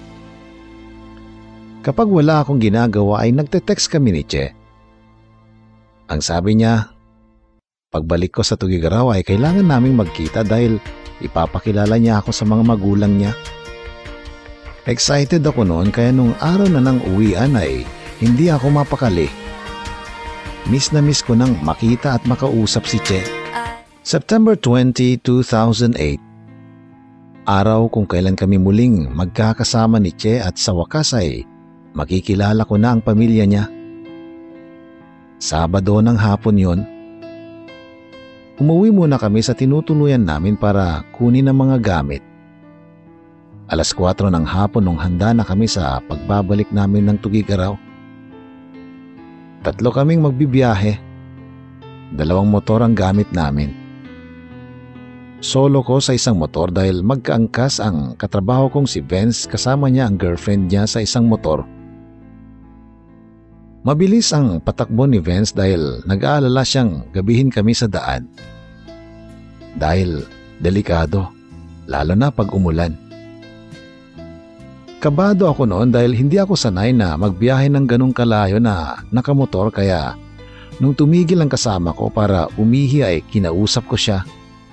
Kapag wala akong ginagawa ay nagte-text kami ni Che. Ang sabi niya, pagbalik ko sa Tugigaraw ay kailangan naming magkita dahil ipapakilala niya ako sa mga magulang niya. Excited ako noon kaya nung araw na ng uwian ay hindi ako mapakali. Miss na miss ko nang makita at makausap si Che. September 20, 2008. Araw kung kailan kami muling magkakasama ni Che at sa wakas ay makikilala ko na ang pamilya niya. Sabado ng hapon yon. Umuwi muna kami sa tinutuluyan namin para kunin ang mga gamit. 4:00 ng hapon nung handa na kami sa pagbabalik namin ng Tugigaraw. 3 kaming magbibiyahe. 2 motor ang gamit namin. Solo ko sa isang motor dahil magkaangkas ang katrabaho kong si Vince kasama niya ang girlfriend niya sa isang motor. Mabilis ang patakbo ni Vince dahil nag-aalala siyang gabihin kami sa daan. Dahil delikado, lalo na pag umulan. Kabado ako noon dahil hindi ako sanay na magbiyahe ng ganong kalayo na nakamotor, kaya nung tumigil ang kasama ko para umihi ay kinausap ko siya.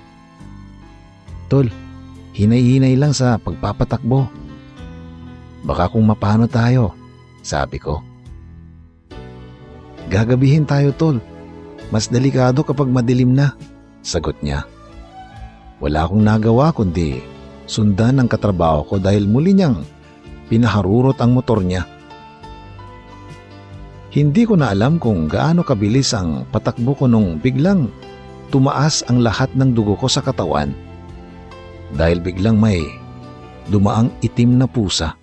Tol, hinay-hinay lang sa pagpapatakbo. Baka kung mapano tayo, sabi ko. Gagabihin tayo, tol. Mas delikado kapag madilim na, sagot niya. Wala akong nagawa kundi sundan ang katrabaho ko dahil muli niyang pinaharurot ang motor niya. Hindi ko na alam kung gaano kabilis ang patakbo ko nung biglang tumaas ang lahat ng dugo ko sa katawan dahil biglang may dumaang itim na pusa.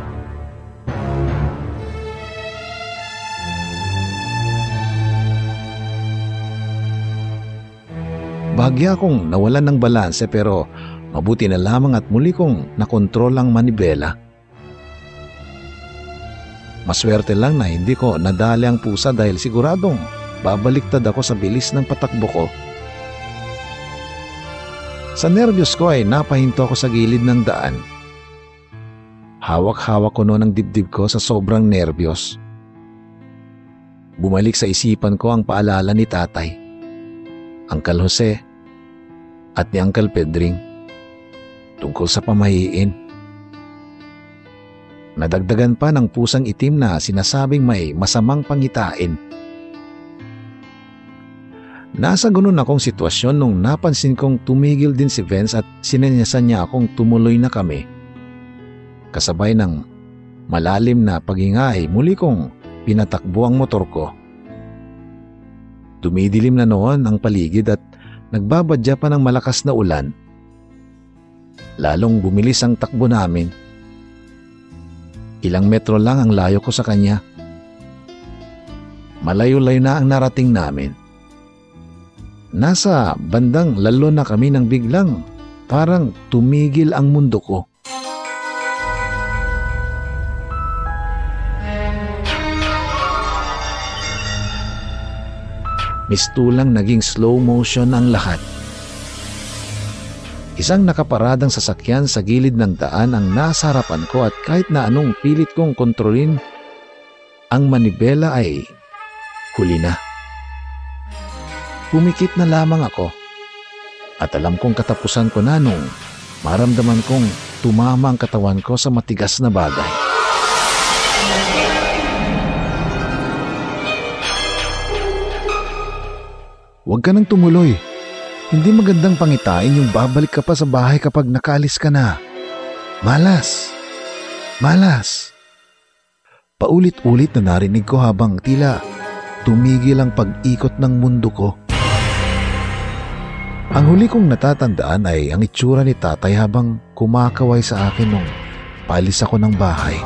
Bahagya akong nawalan ng balanse pero mabuti na lamang at muli kong nakontrol ang manibela. Maswerte lang na hindi ko nadali ang pusa dahil siguradong babaliktad ako sa bilis ng patakbo ko. Sa nervyos ko ay napahinto ako sa gilid ng daan. Hawak-hawak ko noon ang dibdib ko sa sobrang nervyos. Bumalik sa isipan ko ang paalala ni tatay, Uncle Jose at ni Uncle Pedring tungkol sa pamahiin. Nadagdagan pa ng pusang itim na sinasabing may masamang pangitain. Nasa ganun akong sitwasyon nung napansin kong tumigil din si Vince at sinenyasan niya akong tumuloy na kami. Kasabay ng malalim na paghinga ay muli kong pinatakbo ang motor ko. Dumidilim na noon ang paligid at nagbabadya pa ng malakas na ulan. Lalong bumilis ang takbo namin. Ilang metro lang ang layo ko sa kanya. Malayo-layo na ang narating namin. Nasa bandang lalo na kami nang biglang parang tumigil ang mundo ko. Mistulang naging slow motion ang lahat. Isang nakaparadang sasakyan sa gilid ng daan ang nasa harapan ko at kahit na anong pilit kong kontrolin, ang manibela ay huli na. Pumikit na lamang ako at alam kong katapusan ko na nung maramdaman kong tumama ang katawan ko sa matigas na bagay. Huwag ka nang tumuloy. Hindi magandang pangitain yung babalik ka pa sa bahay kapag nakaalis ka na. Malas. Malas. Paulit-ulit na narinig ko habang tila tumigil ang pag-ikot ng mundo ko. Ang huli kong natatandaan ay ang itsura ni tatay habang kumakaway sa akin nung paalis ako ng bahay.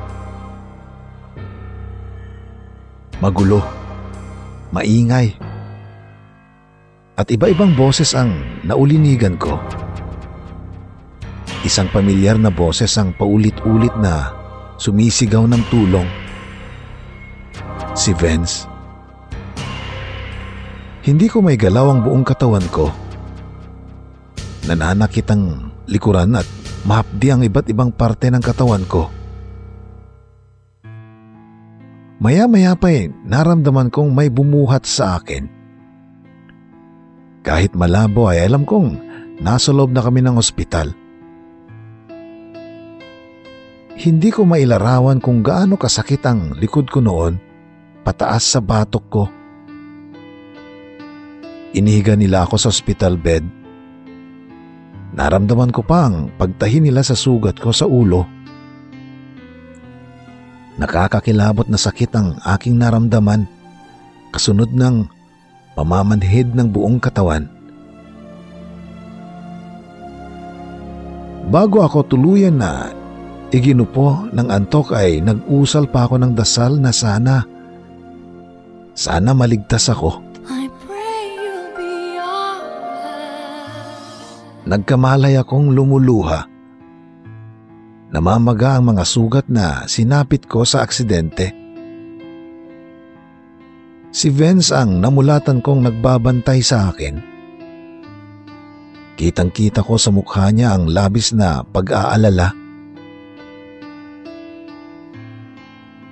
Magulo. Maingay. At iba-ibang boses ang naulinigan ko. Isang pamilyar na boses ang paulit-ulit na sumisigaw ng tulong. Si Vince. Hindi ko may galaw ang buong katawan ko. Nananakit ang likuran at mahapdi ang iba't ibang parte ng katawan ko. Maya-maya pa naramdaman kong may bumuhat sa akin. Kahit malabo ay alam kong nasa loob na kami ng ospital. Hindi ko mailarawan kung gaano kasakit ang likod ko noon, pataas sa batok ko. Inihiga nila ako sa hospital bed. Naramdaman ko pa ang pagtahi nila sa sugat ko sa ulo. Nakakakilabot na sakit ang aking naramdaman, kasunod ng pamamanhid ng buong katawan. Bago ako tuluyan na iginupo ng antok ay nag-usal pa ako ng dasal na sana maligtas ako. I pray you'll be alright. Nagkamalay akong lumuluha. Namamaga ang mga sugat na sinapit ko sa aksidente. Si Vince ang namulatan kong nagbabantay sa akin. Kitang-kita ko sa mukha niya ang labis na pag-aalala.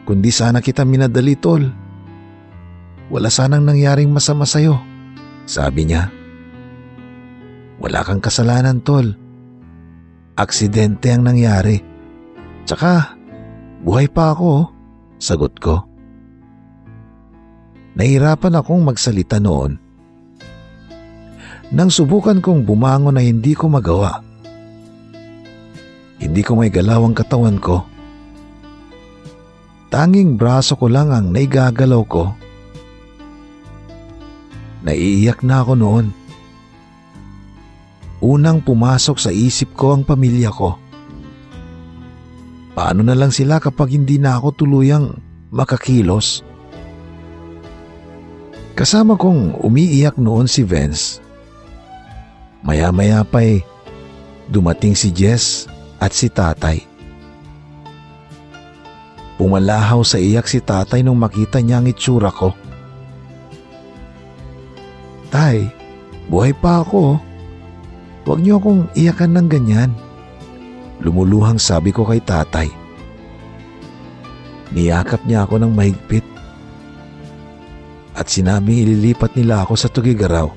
kundi sana kita minadali, tol. Wala sanang nangyaring masama sa'yo, sabi niya. Wala kang kasalanan, tol. Aksidente ang nangyari. Tsaka, buhay pa ako, sagot ko. Nahirapan akong magsalita noon. Nang subukan kong bumangon na hindi ko magawa. Hindi ko may galaw ang katawan ko. Tanging braso ko lang ang naigagalaw ko. Naiiyak na ako noon. Unang pumasok sa isip ko ang pamilya ko. Paano na lang sila kapag hindi na ako tuluyang makakilos? Kasama kong umiiyak noon si Vince. Maya-maya pa'y dumating si Jess at si tatay. Pumalahaw sa iyak si tatay nung makita niya ang itsura ko. Tay, buhay pa ako. Huwag niyo akong iyakan ng ganyan. Lumuluhang sabi ko kay tatay. Niyakap niya ako ng mahigpit. At sinabing ililipat nila ako sa Tugigaraw.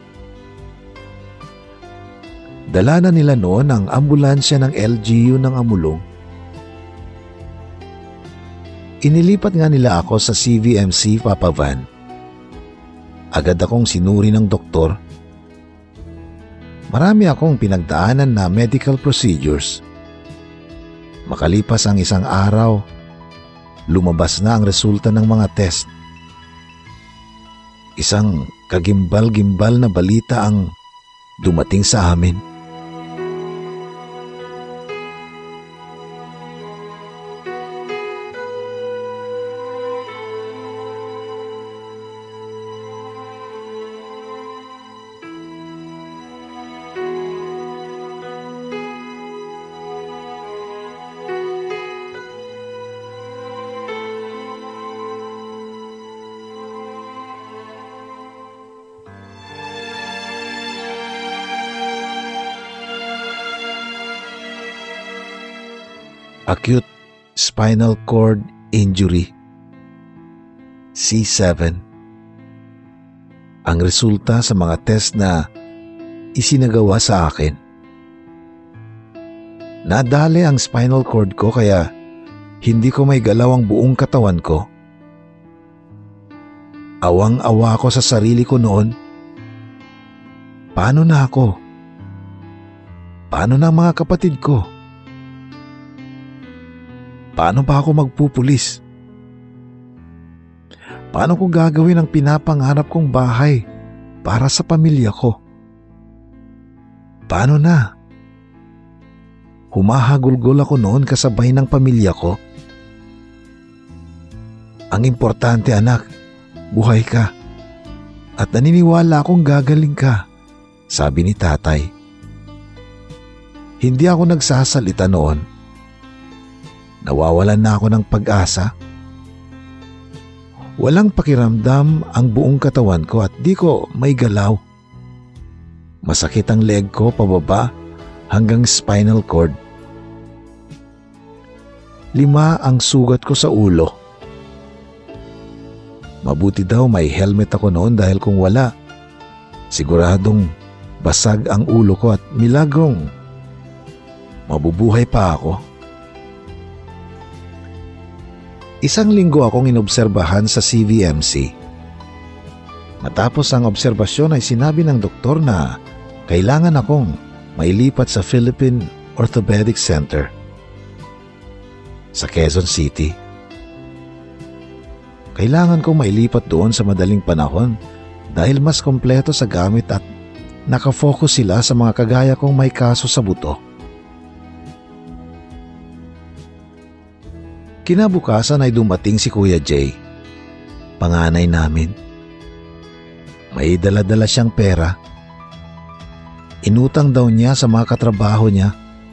Dala na nila noon ang ambulansya ng LGU ng Amulong. Inilipat nga nila ako sa CVMC Papavan. Agad akong sinuri ng doktor. Marami akong pinagdaanan na medical procedures. Makalipas ang isang araw, lumabas na ang resulta ng mga test. Isang kagimbal-gimbal na balita ang dumating sa amin. Acute spinal cord injury, C7. Ang resulta sa mga test na isinagawa sa akin. Nadali ang spinal cord ko kaya hindi ko may galaw ang buong katawan ko. Awang-awa ako sa sarili ko noon. Paano na ako? Paano na ang mga kapatid ko? Paano pa ako magpupulis? Paano ko gagawin ang pinapangarap kong bahay para sa pamilya ko? Paano na? Humahagulgol ako noon kasabay ng pamilya ko. Ang importante, anak, buhay ka. At naniniwala akong gagaling ka, sabi ni tatay. Hindi ako nagsasalita noon. Nawawalan na ako ng pag-asa. Walang pakiramdam ang buong katawan ko at di ko may galaw. Masakit ang leg ko pababa hanggang spinal cord. 5 ang sugat ko sa ulo. Mabuti daw may helmet ako noon dahil kung wala, siguradong basag ang ulo ko at milagrong mabubuhay pa ako. 1 linggo akong inobserbahan sa CVMC. Matapos ang obserbasyon ay sinabi ng doktor na kailangan akong mailipat sa Philippine Orthopedic Center sa Quezon City. Kailangan kong mailipat doon sa madaling panahon dahil mas kompleto sa gamit at nakafocus sila sa mga kagaya kong may kaso sa buto. Kinabukasan ay dumating si Kuya Jay, panganay namin. May dala-dala siyang pera. Inutang daw niya sa mga katrabaho niya.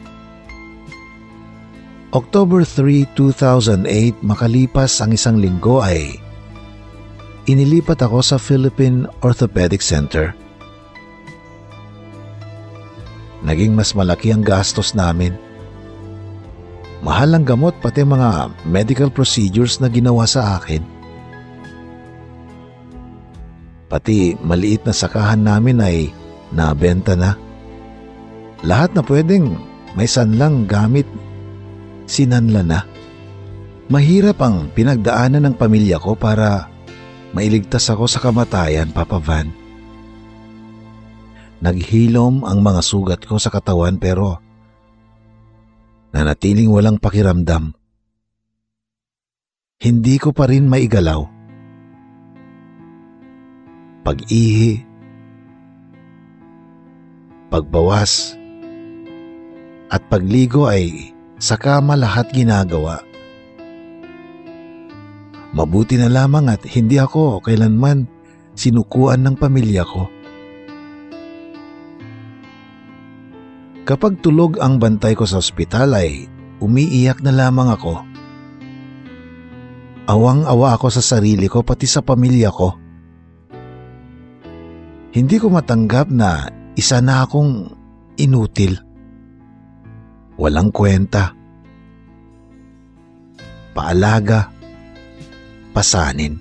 October 3, 2008, makalipas ang 1 linggo ay inilipat ako sa Philippine Orthopedic Center. Naging mas malaki ang gastos namin. Mahal ang gamot pati mga medical procedures na ginawa sa akin. Pati maliit na sakahan namin ay nabenta na. Lahat na pwedeng may sanlang gamit, sinanla na. Mahirap ang pinagdaanan ng pamilya ko para mailigtas ako sa kamatayan, Papa Van. Naghilom ang mga sugat ko sa katawan pero nanatiling walang pakiramdam. Hindi ko pa rin maigalaw. Pag-ihi, pagbawas, at pagligo ay sa kama lahat ginagawa. Mabuti na lamang at hindi ako kailanman sinukuan ng pamilya ko. Kapag tulog ang bantay ko sa ospital ay umiiyak na lamang ako. Awang-awa ako sa sarili ko pati sa pamilya ko. Hindi ko matanggap na isa na akong inutil. Walang kwenta. Paalaga. Pasanin.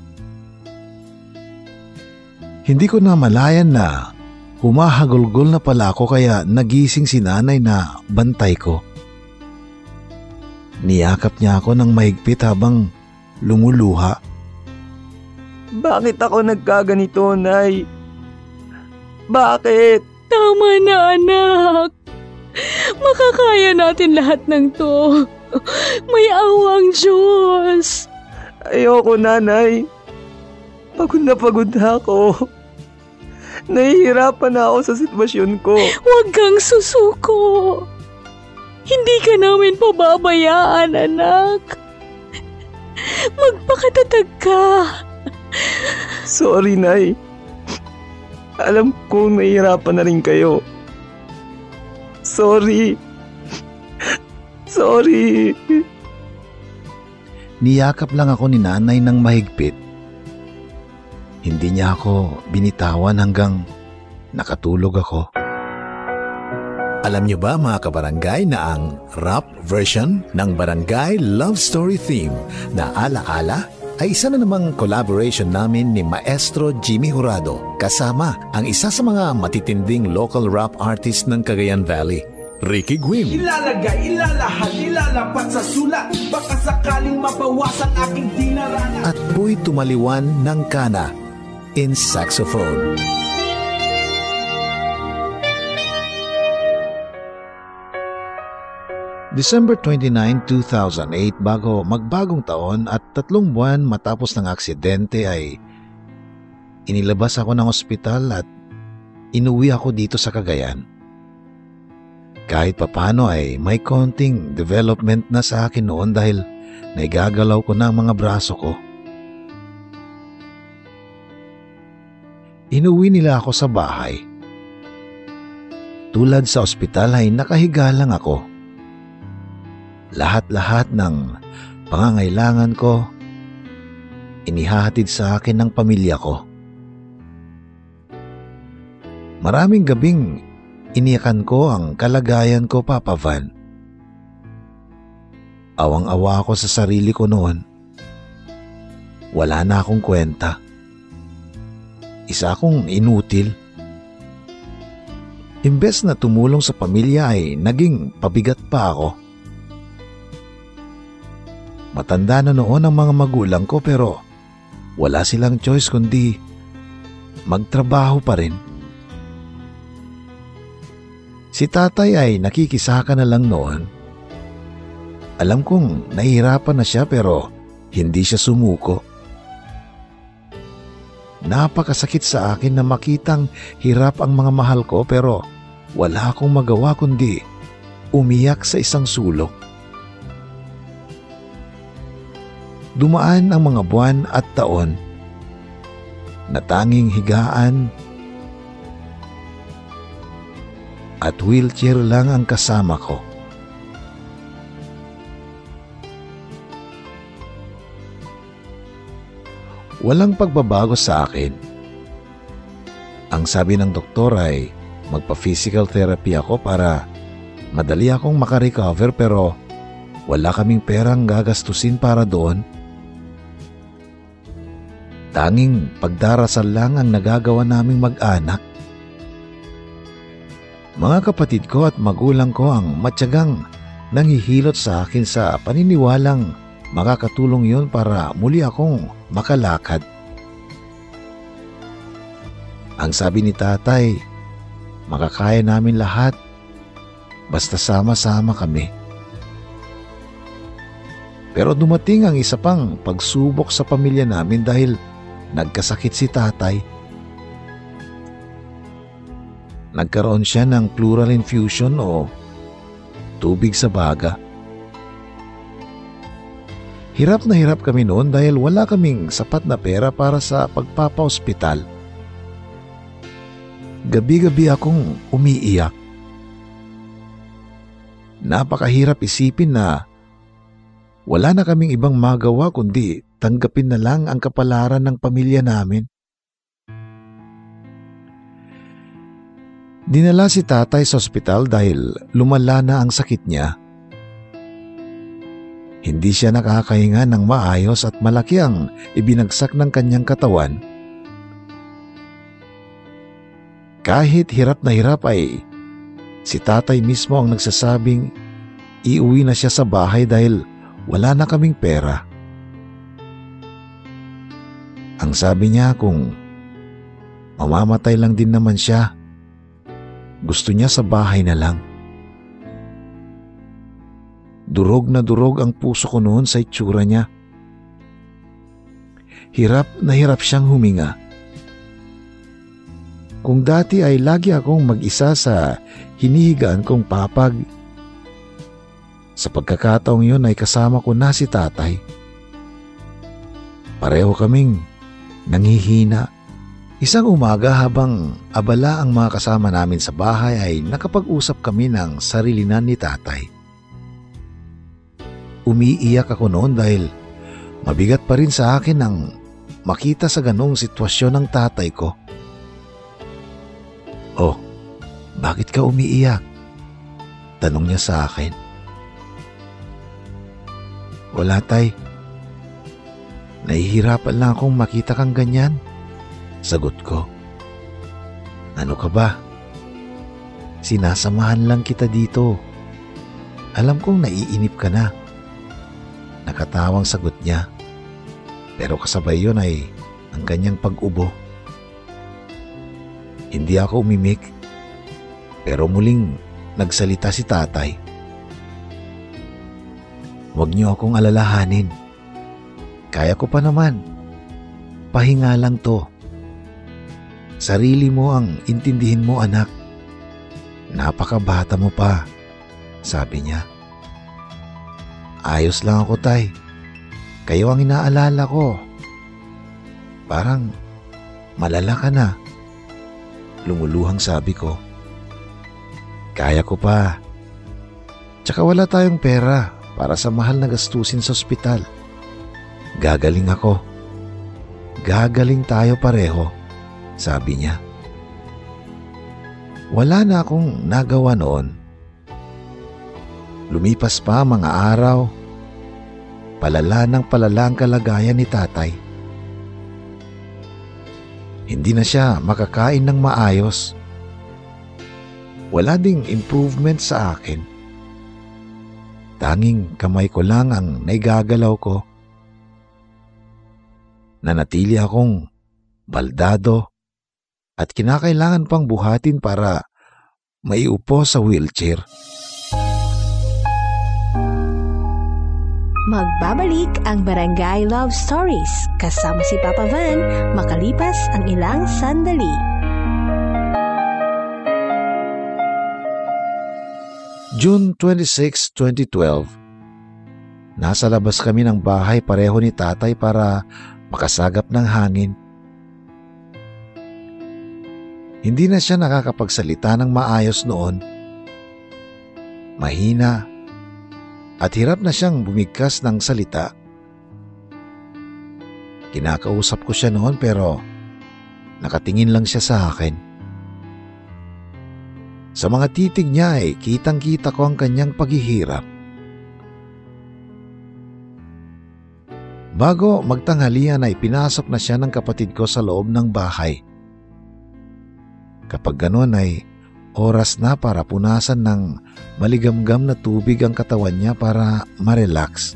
Hindi ko na malayan na humahagulgol na pala ako kaya nagising si nanay na bantay ko. Niyakap niya ako ng mahigpit habang lumuluha. Bakit ako nagkaganito, Nay? Bakit? Tama na, anak. Makakaya natin lahat ng to. May awang Diyos. Ayoko, Nanay. Pagod na ako. Nahihirapan na ako sa sitwasyon ko. Huwag kang susuko. Hindi ka namin pababayaan, anak. Magpakatatag ka. Sorry, Nay. Alam kong nahihirapan na rin kayo. Sorry. Sorry. Niyakap lang ako ni nanay ng mahigpit. Hindi niya ako binitawan hanggang nakatulog ako. Alam niyo ba mga kabarangay na ang rap version ng Barangay Love Story theme na Ala-Ala ay isa na namang collaboration namin ni Maestro Jimmy Jurado kasama ang isa sa mga matitinding local rap artist ng Cagayan Valley, Ricky Guim. Ilalagay, ilalahad, ilalapat sa sulat, baka sakaling mabawasan aking dinarana. At Boy Tumaliwan ng Kana in saxophone. December 29, 2008 bago magbagong taon at 3 buwan matapos ng aksidente ay inilabas ako ng ospital at inuwi ako dito sa Cagayan. Kahit papano ay may konting development na sa akin noon dahil naigagalaw ko na ang mga braso ko. Inuwi nila ako sa bahay. Tulad sa ospital ay nakahiga lang ako. Lahat-lahat ng pangangailangan ko, inihahatid sa akin ng pamilya ko. Maraming gabing iniyakan ko ang kalagayan ko, Papa Van. Awang-awa ako sa sarili ko noon. Wala na akong kwenta. Isa akong inutil. Imbes na tumulong sa pamilya ay naging pabigat pa ako. Matanda na noon ang mga magulang ko pero wala silang choice kundi magtrabaho pa rin. Si tatay ay nakikisaka na lang noon. Alam kong nahihirapan na siya pero hindi siya sumuko. Napakasakit sa akin na makitang hirap ang mga mahal ko pero wala akong magawa kundi umiyak sa isang sulok. Dumaan ang mga buwan at taon na tanging higaan at wheelchair lang ang kasama ko. Walang pagbabago sa akin. Ang sabi ng doktor ay magpa-physical therapy ako para madali akong makarecover pero Wala kaming perang gagastusin para doon. Tanging pagdarasal lang ang nagagawa naming mag-anak. Mga kapatid ko at magulang ko ang matyagang nanghihilot sa akin sa paniniwalang makakatulong yun para muli akong makalakad. Ang sabi ni tatay, makakaya namin lahat basta sama-sama kami. Pero dumating ang isa pang pagsubok sa pamilya namin dahil nagkasakit si tatay. Nagkaroon siya ng pleural infusion o tubig sa baga. Hirap na hirap kami noon dahil wala kaming sapat na pera para sa pagpapa-ospital. Gabi-gabi akong umiiyak. Napakahirap isipin na wala na kaming ibang magawa kundi tanggapin na lang ang kapalaran ng pamilya namin. Dinala si tatay sa ospital dahil lumala na ang sakit niya. Hindi siya nakakahinga ng maayos at malaki ang ibinagsak ng kanyang katawan. Kahit hirap na hirap ay si tatay mismo ang nagsasabing iuwi na siya sa bahay dahil wala na kaming pera. Ang sabi niya kung mamamatay lang din naman siya, gusto niya sa bahay na lang. Durog na durog ang puso ko noon sa itsura niya. Hirap na hirap siyang huminga. Kung dati ay lagi akong mag-isa sa hinihigaan kong papag, sa pagkakataong yun ay kasama ko na si tatay. Pareho kaming nanghihina. Isang umaga habang abala ang mga kasama namin sa bahay ay nakapag-usap kami ng sarilinan ni tatay. Umiiyak ako noon dahil mabigat pa rin sa akin ang makita sa ganong sitwasyon ng tatay ko. "Oh, bakit ka umiiyak?" tanong niya sa akin. "Wala tay. Nahihirapan lang akong makita kang ganyan," sagot ko. "Ano ka ba? Sinasamahan lang kita dito. Alam kong naiinip ka na." Nakatawang sagot niya. Pero kasabay yun ay ang kanyang pag-ubo. Hindi ako umimik. Pero muling nagsalita si tatay. "Huwag niyo akong alalahanin. Kaya ko pa naman. Pahinga lang to. Sarili mo ang intindihin mo, anak. Napakabata mo pa," sabi niya. "Ayos lang ako, tay. Kayo ang inaalala ko. Parang malala ka na." Lumuluhang sabi ko. "Kaya ko pa. Tsaka wala tayong pera para sa mahal na gastusin sa ospital. Gagaling ako. Gagaling tayo pareho," sabi niya. Wala na akong nagawa noon. Lumipas pa mga araw. Palala ng palala ang kalagayan ni tatay. Hindi na siya makakain ng maayos. Wala ding improvement sa akin. Tanging kamay ko lang ang naigagalaw ko. Nanatili akong baldado at kinakailangan pang buhatin para maiupo sa wheelchair. Magbabalik ang Barangay Love Stories kasama si Papa Van makalipas ang ilang sandali. June 26, 2012. Nasa labas kami ng bahay pareho ni tatay para makasagap ng hangin. Hindi na siya nakakapagsalita ng maayos noon. Mahina at hirap na siyang bumigkas ng salita. Kinakausap ko siya noon pero nakatingin lang siya sa akin. Sa mga titig niya ay kitang-kita ko ang kanyang paghihirap. Bago magtanghalian ay pinasok na siya ng kapatid ko sa loob ng bahay. Kapag ganoon ay oras na para punasan ng maligamgam na tubig ang katawan niya para ma-relax.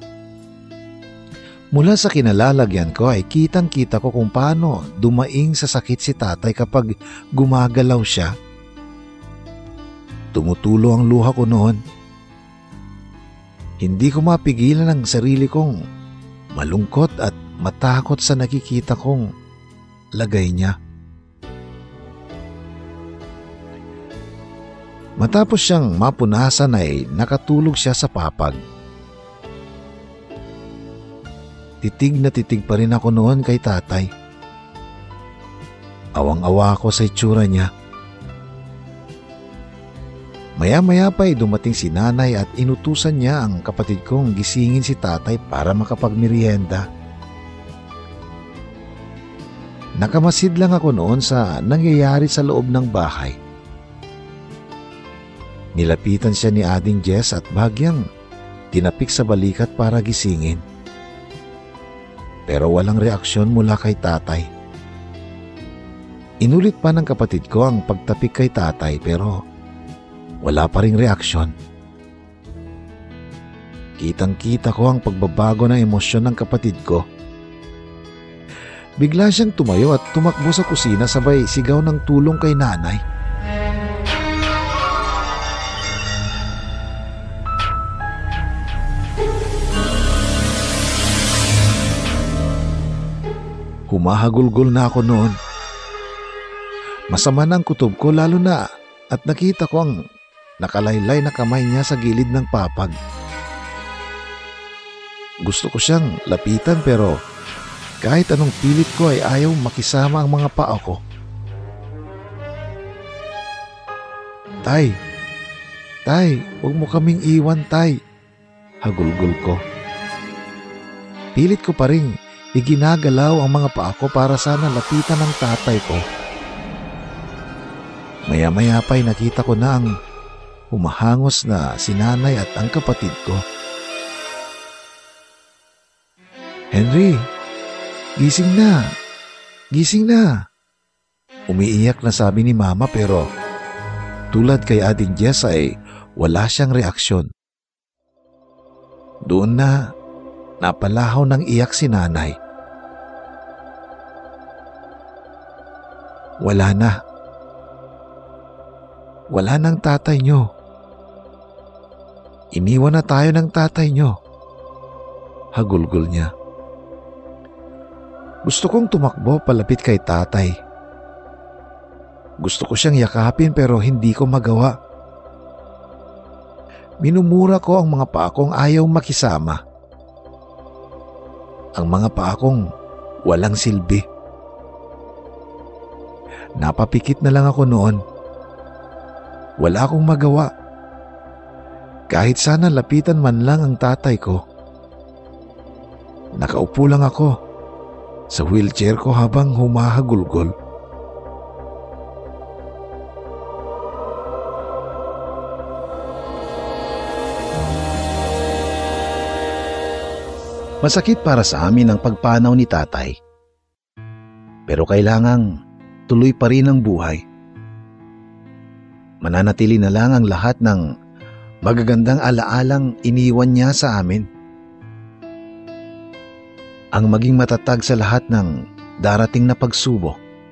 Mula sa kinalalagyan ko ay kitang-kita ko kung paano dumaing sa sakit si tatay kapag gumagalaw siya. Tumutulo ang luha ko noon. Hindi ko mapigilan ang sarili kong malungkot at matakot sa nakikita kong lagay niya. Matapos siyang mapunasan ay nakatulog siya sa papag. Titig na titig pa rin ako noon kay tatay. Awang-awa ako sa itsura niya. Maya-maya pa ay dumating si nanay at inutusan niya ang kapatid kong gisingin si tatay para makapagmerienda. Nakamasid lang ako noon sa nangyayari sa loob ng bahay. Nilapitan siya ni Ading Jess at bagyang tinapik sa balikat para gisingin. Pero walang reaksyon mula kay tatay. Inulit pa ng kapatid ko ang pagtapik kay tatay pero wala pa ring reaksyon. Kitang-kita ko ang pagbabago ng emosyon ng kapatid ko. Bigla siyang tumayo at tumakbo sa kusina sabay sigaw ng tulong kay nanay. Humahagulgol na ako noon. Masama na ang kutob ko lalo na at nakita ko ang nakalaylay na kamay niya sa gilid ng papag. Gusto ko siyang lapitan pero kahit anong pilit ko ay ayaw makisama ang mga paa ko. Tay, huwag mo kaming iwan, tay. Hagulgol ko. Pilit ko pa rin iginagalaw ang mga paa ko para sana lapitan ng tatay ko. Maya-maya pa'y nakita ko na ang humahangos na si nanay at ang kapatid ko. Henry, gising na! Gising na! Umiiyak na sabi ni mama pero tulad kay Ading Jess ay wala siyang reaksyon. Doon na napalahaw ng iyak si nanay. Wala na. Wala nang tatay nyo. Iniwan na tayo ng tatay nyo. Hagulgol niya. Gusto kong tumakbo palapit kay tatay. Gusto ko siyang yakapin pero hindi ko magawa. Minumura ko ang mga paa kong ayaw makisama. Ang mga paa kong walang silbi. Napapikit na lang ako noon. Wala akong magawa. Kahit sana lapitan man lang ang tatay ko. Nakaupo lang ako sa wheelchair ko habang humahagulgol. Masakit para sa amin ang pagpanaw ni tatay. Pero kailangang tuloy pa rin ang buhay. Mananatili na lang ang lahat ng magagandang alaalang iniwan niya sa amin. Ang maging matatag sa lahat ng darating na pagsubok.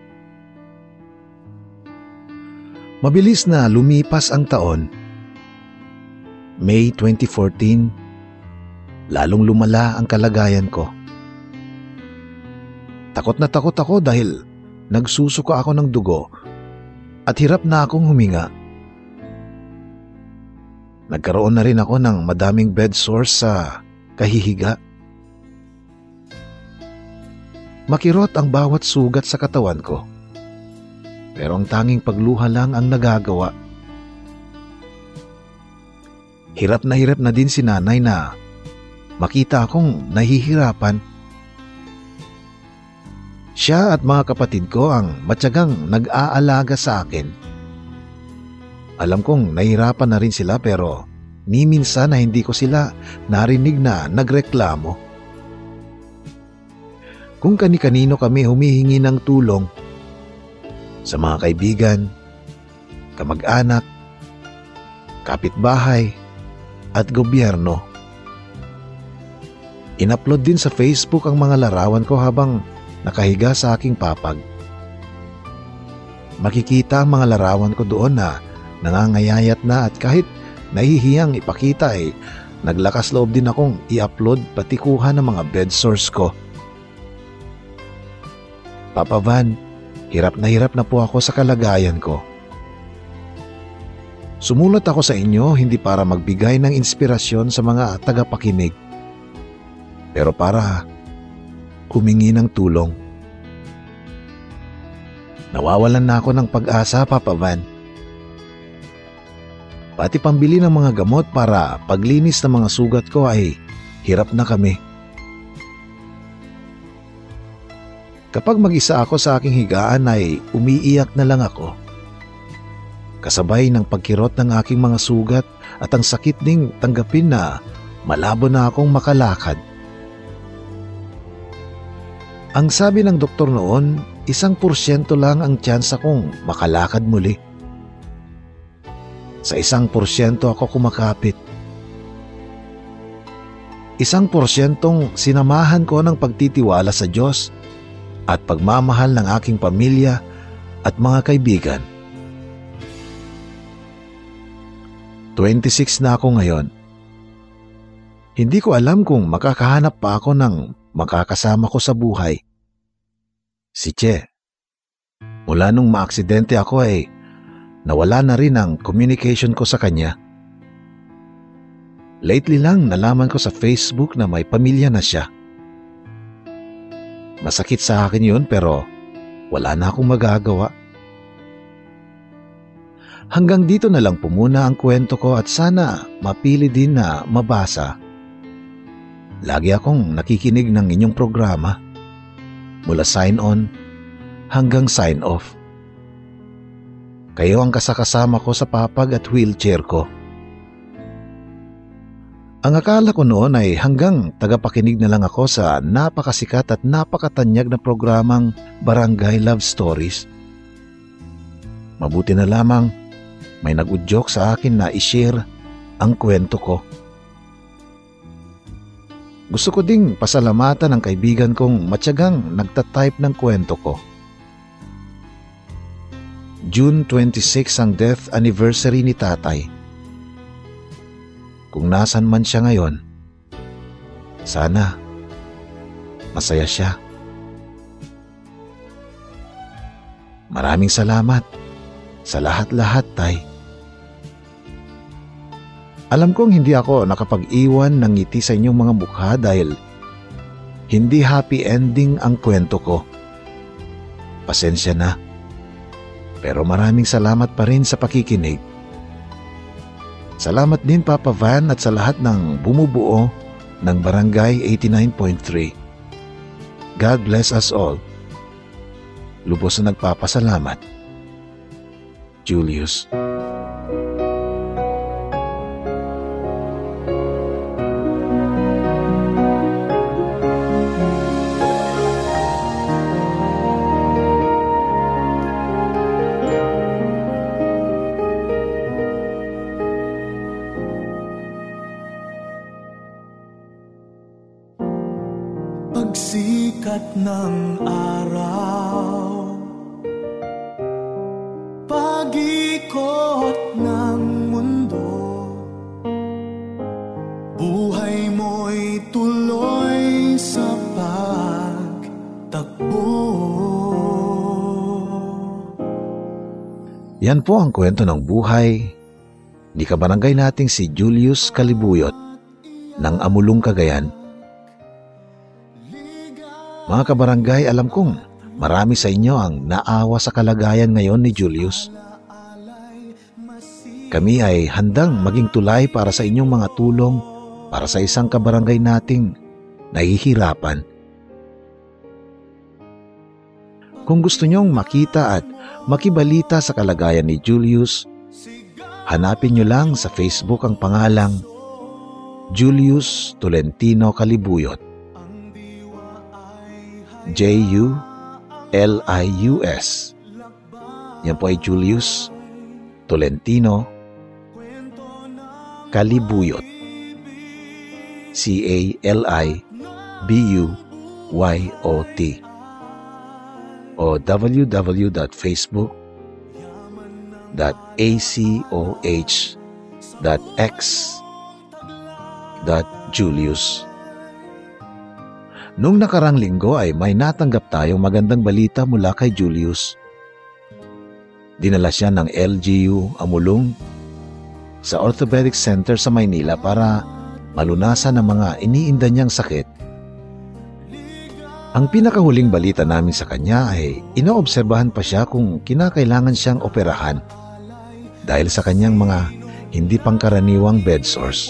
Mabilis na lumipas ang taon. May 2014, lalong lumala ang kalagayan ko. Takot na takot ako dahil nagsusuka ako ng dugo at hirap na akong huminga. Nagkaroon na rin ako ng madaming bed sores sa kahihiga. Makirot ang bawat sugat sa katawan ko. Pero ang tanging pagluha lang ang nagagawa. Hirap na din si nanay na makita akong nahihirapan. Siya at mga kapatid ko ang matyagang nag-aalaga sa akin. Alam kong nahihirapan na rin sila pero ni minsan na hindi ko sila narinig na nagreklamo. kung kani-kanino kami humihingi ng tulong sa mga kaibigan, kamag-anak, kapitbahay, at gobyerno. In-upload din sa Facebook ang mga larawan ko habang nakahiga sa aking papag. Makikita ang mga larawan ko doon na nangangayayat na, at kahit nahihiyang ipakita ay naglakas loob din akong i-upload pati kuha ng mga bed sores ko. Papa Van, hirap na po ako sa kalagayan ko. Sumulat ako sa inyo hindi para magbigay ng inspirasyon sa mga tagapakinig, pero para humingi ng tulong. Nawawalan na ako ng pag-asa, Papa Van. Pati pambili ng mga gamot para paglinis ng mga sugat ko ay hirap na kami. Kapag mag-isa ako sa aking higaan ay umiiyak na lang ako. Kasabay ng pagkirot ng aking mga sugat at ang sakit ding tanggapin na malabo na akong makalakad. Ang sabi ng doktor noon, 1% lang ang tsansa kong makalakad muli. Sa 1% ako kumakapit. 1% sinamahan ko ng pagtitiwala sa Diyos at pagmamahal ng aking pamilya at mga kaibigan. 26 na ako ngayon. Hindi ko alam kung makakahanap pa ako ng makakasama ko sa buhay. Si Che. Mula nung maaksidente ako ay nawala na rin ang communication ko sa kanya. Lately lang nalaman ko sa Facebook na may pamilya na siya. Masakit sa akin yun, pero wala na akong magagawa. Hanggang dito na lang po muna ang kwento ko at sana mapili din na mabasa. Lagi akong nakikinig ng inyong programa. Mula sign on hanggang sign off. Kayo ang kasakasama ko sa papag at wheelchair ko. Ang akala ko noon ay hanggang tagapakinig na lang ako sa napakasikat at napakatanyag na programang Barangay Love Stories. Mabuti na lamang may nag-udyok sa akin na i-share ang kwento ko. Gusto ko ding pasalamatan ang kaibigan kong matyagang nagtatype ng kwento ko. June 26 ang death anniversary ni tatay. Kung nasan man siya ngayon, sana masaya siya. Maraming salamat sa lahat-lahat, Tay. Alam kong hindi ako nakapag-iwan ng ngiti sa inyong mga mukha dahil hindi happy ending ang kwento ko. Pasensya na. Pero maraming salamat pa rin sa pakikinig. Salamat din Papa Van at sa lahat ng bumubuo ng Barangay 89.3. God bless us all. Lubos na nagpapasalamat. Julius. Pagsikat ng araw, pag-ikot ng mundo, buhay mo'y tuloy sa pagtakbo. Yan po ang kwento ng buhay ni kabarangay nating si Julius Kalibuyot ng Amulong, Cagayan. Mga kabarangay, alam kong marami sa inyo ang naawa sa kalagayan ngayon ni Julius. Kami ay handang maging tulay para sa inyong mga tulong para sa isang kabarangay nating nahihirapan. Kung gusto nyong makita at makibalita sa kalagayan ni Julius, hanapin nyo lang sa Facebook ang pangalang Julius Tolentino Kalibuyot. Julius. Yan po ay Julius Tolentino Calibuyot. Calibuyot. O www.facebook.acoh.x.julius. Nung nakarang linggo ay may natanggap tayong magandang balita mula kay Julius. Dinala siya ng LGU Amulong sa Orthopedic Center sa Maynila para malunasan ang mga iniinda niyang sakit. Ang pinakahuling balita namin sa kanya ay inoobserbahan pa siya kung kinakailangan siyang operahan dahil sa kanyang mga hindi pangkaraniwang bed sores.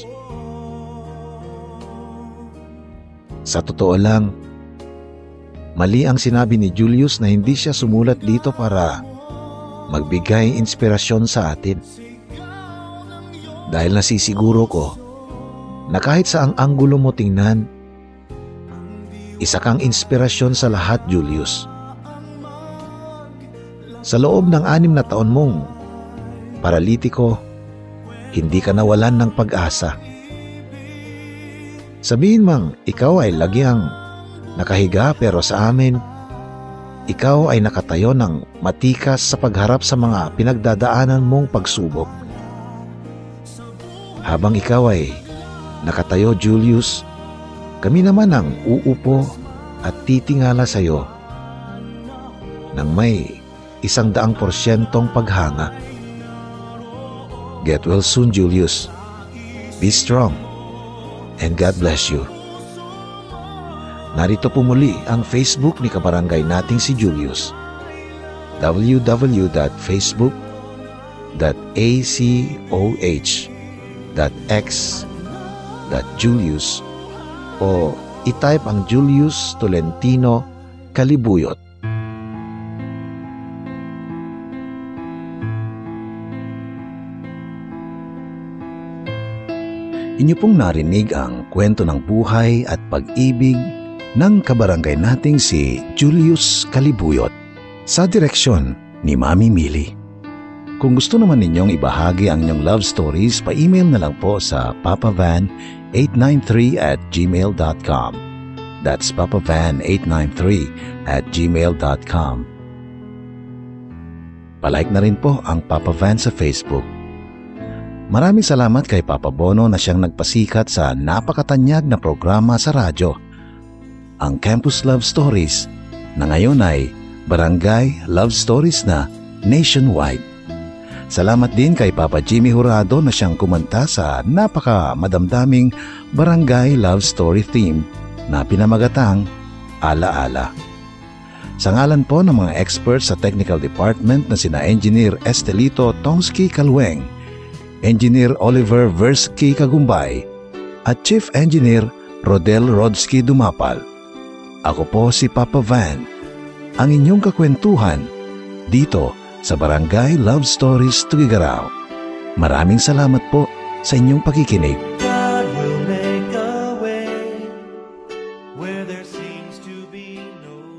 Sa totoo lang, mali ang sinabi ni Julius na hindi siya sumulat dito para magbigay inspirasyon sa atin. Dahil nasisiguro ko na kahit sa ang anggulo mo tingnan, isa kang inspirasyon sa lahat, Julius. Sa loob ng 6 na taon mong paralitiko, hindi ka nawalan ng pag-asa. Sabihin mang ikaw ay lagyang nakahiga, pero sa amin, ikaw ay nakatayo ng matikas sa pagharap sa mga pinagdadaanan mong pagsubok. Habang ikaw ay nakatayo, Julius, kami naman ang uupo at titingala sa iyo nang may 100% paghanga. Get well soon, Julius. Be strong and God bless you. Narito po muli ang Facebook ni kabarangay nating si Julius. www.facebook.acoh.x.julius o i-type ang Julius Tolentino Calibuyot. Inyo pong narinig ang kwento ng buhay at pag-ibig ng kabarangay nating si Julius Calibuyot sa direksyon ni Mami Millie. Kung gusto naman ninyong ibahagi ang inyong love stories, pa-email na lang po sa papavan893@gmail.com. That's papavan893@gmail.com. Palike na rin po ang Papa Van sa Facebook. Maraming salamat kay Papa Bono na siyang nagpasikat sa napakatanyag na programa sa radyo, ang Campus Love Stories, na ngayon ay Barangay Love Stories na nationwide. Salamat din kay Papa Jimmy Jurado na siyang kumanta sa napaka-madamdaming Barangay Love Story theme na pinamagatang Ala-Ala. Sa ngalan po ng mga experts sa technical department na sina Engineer Estelito Tongski Kalweng, Engineer Oliver Versky Kagumbay, at Chief Engineer Rodel Rodsky Dumapal, ako po si Papa Van, ang inyong kakwentuhan dito sa Barangay Love Stories Tugigaraw. Maraming salamat po sa inyong pakikinig. God will make a way where there seems to be no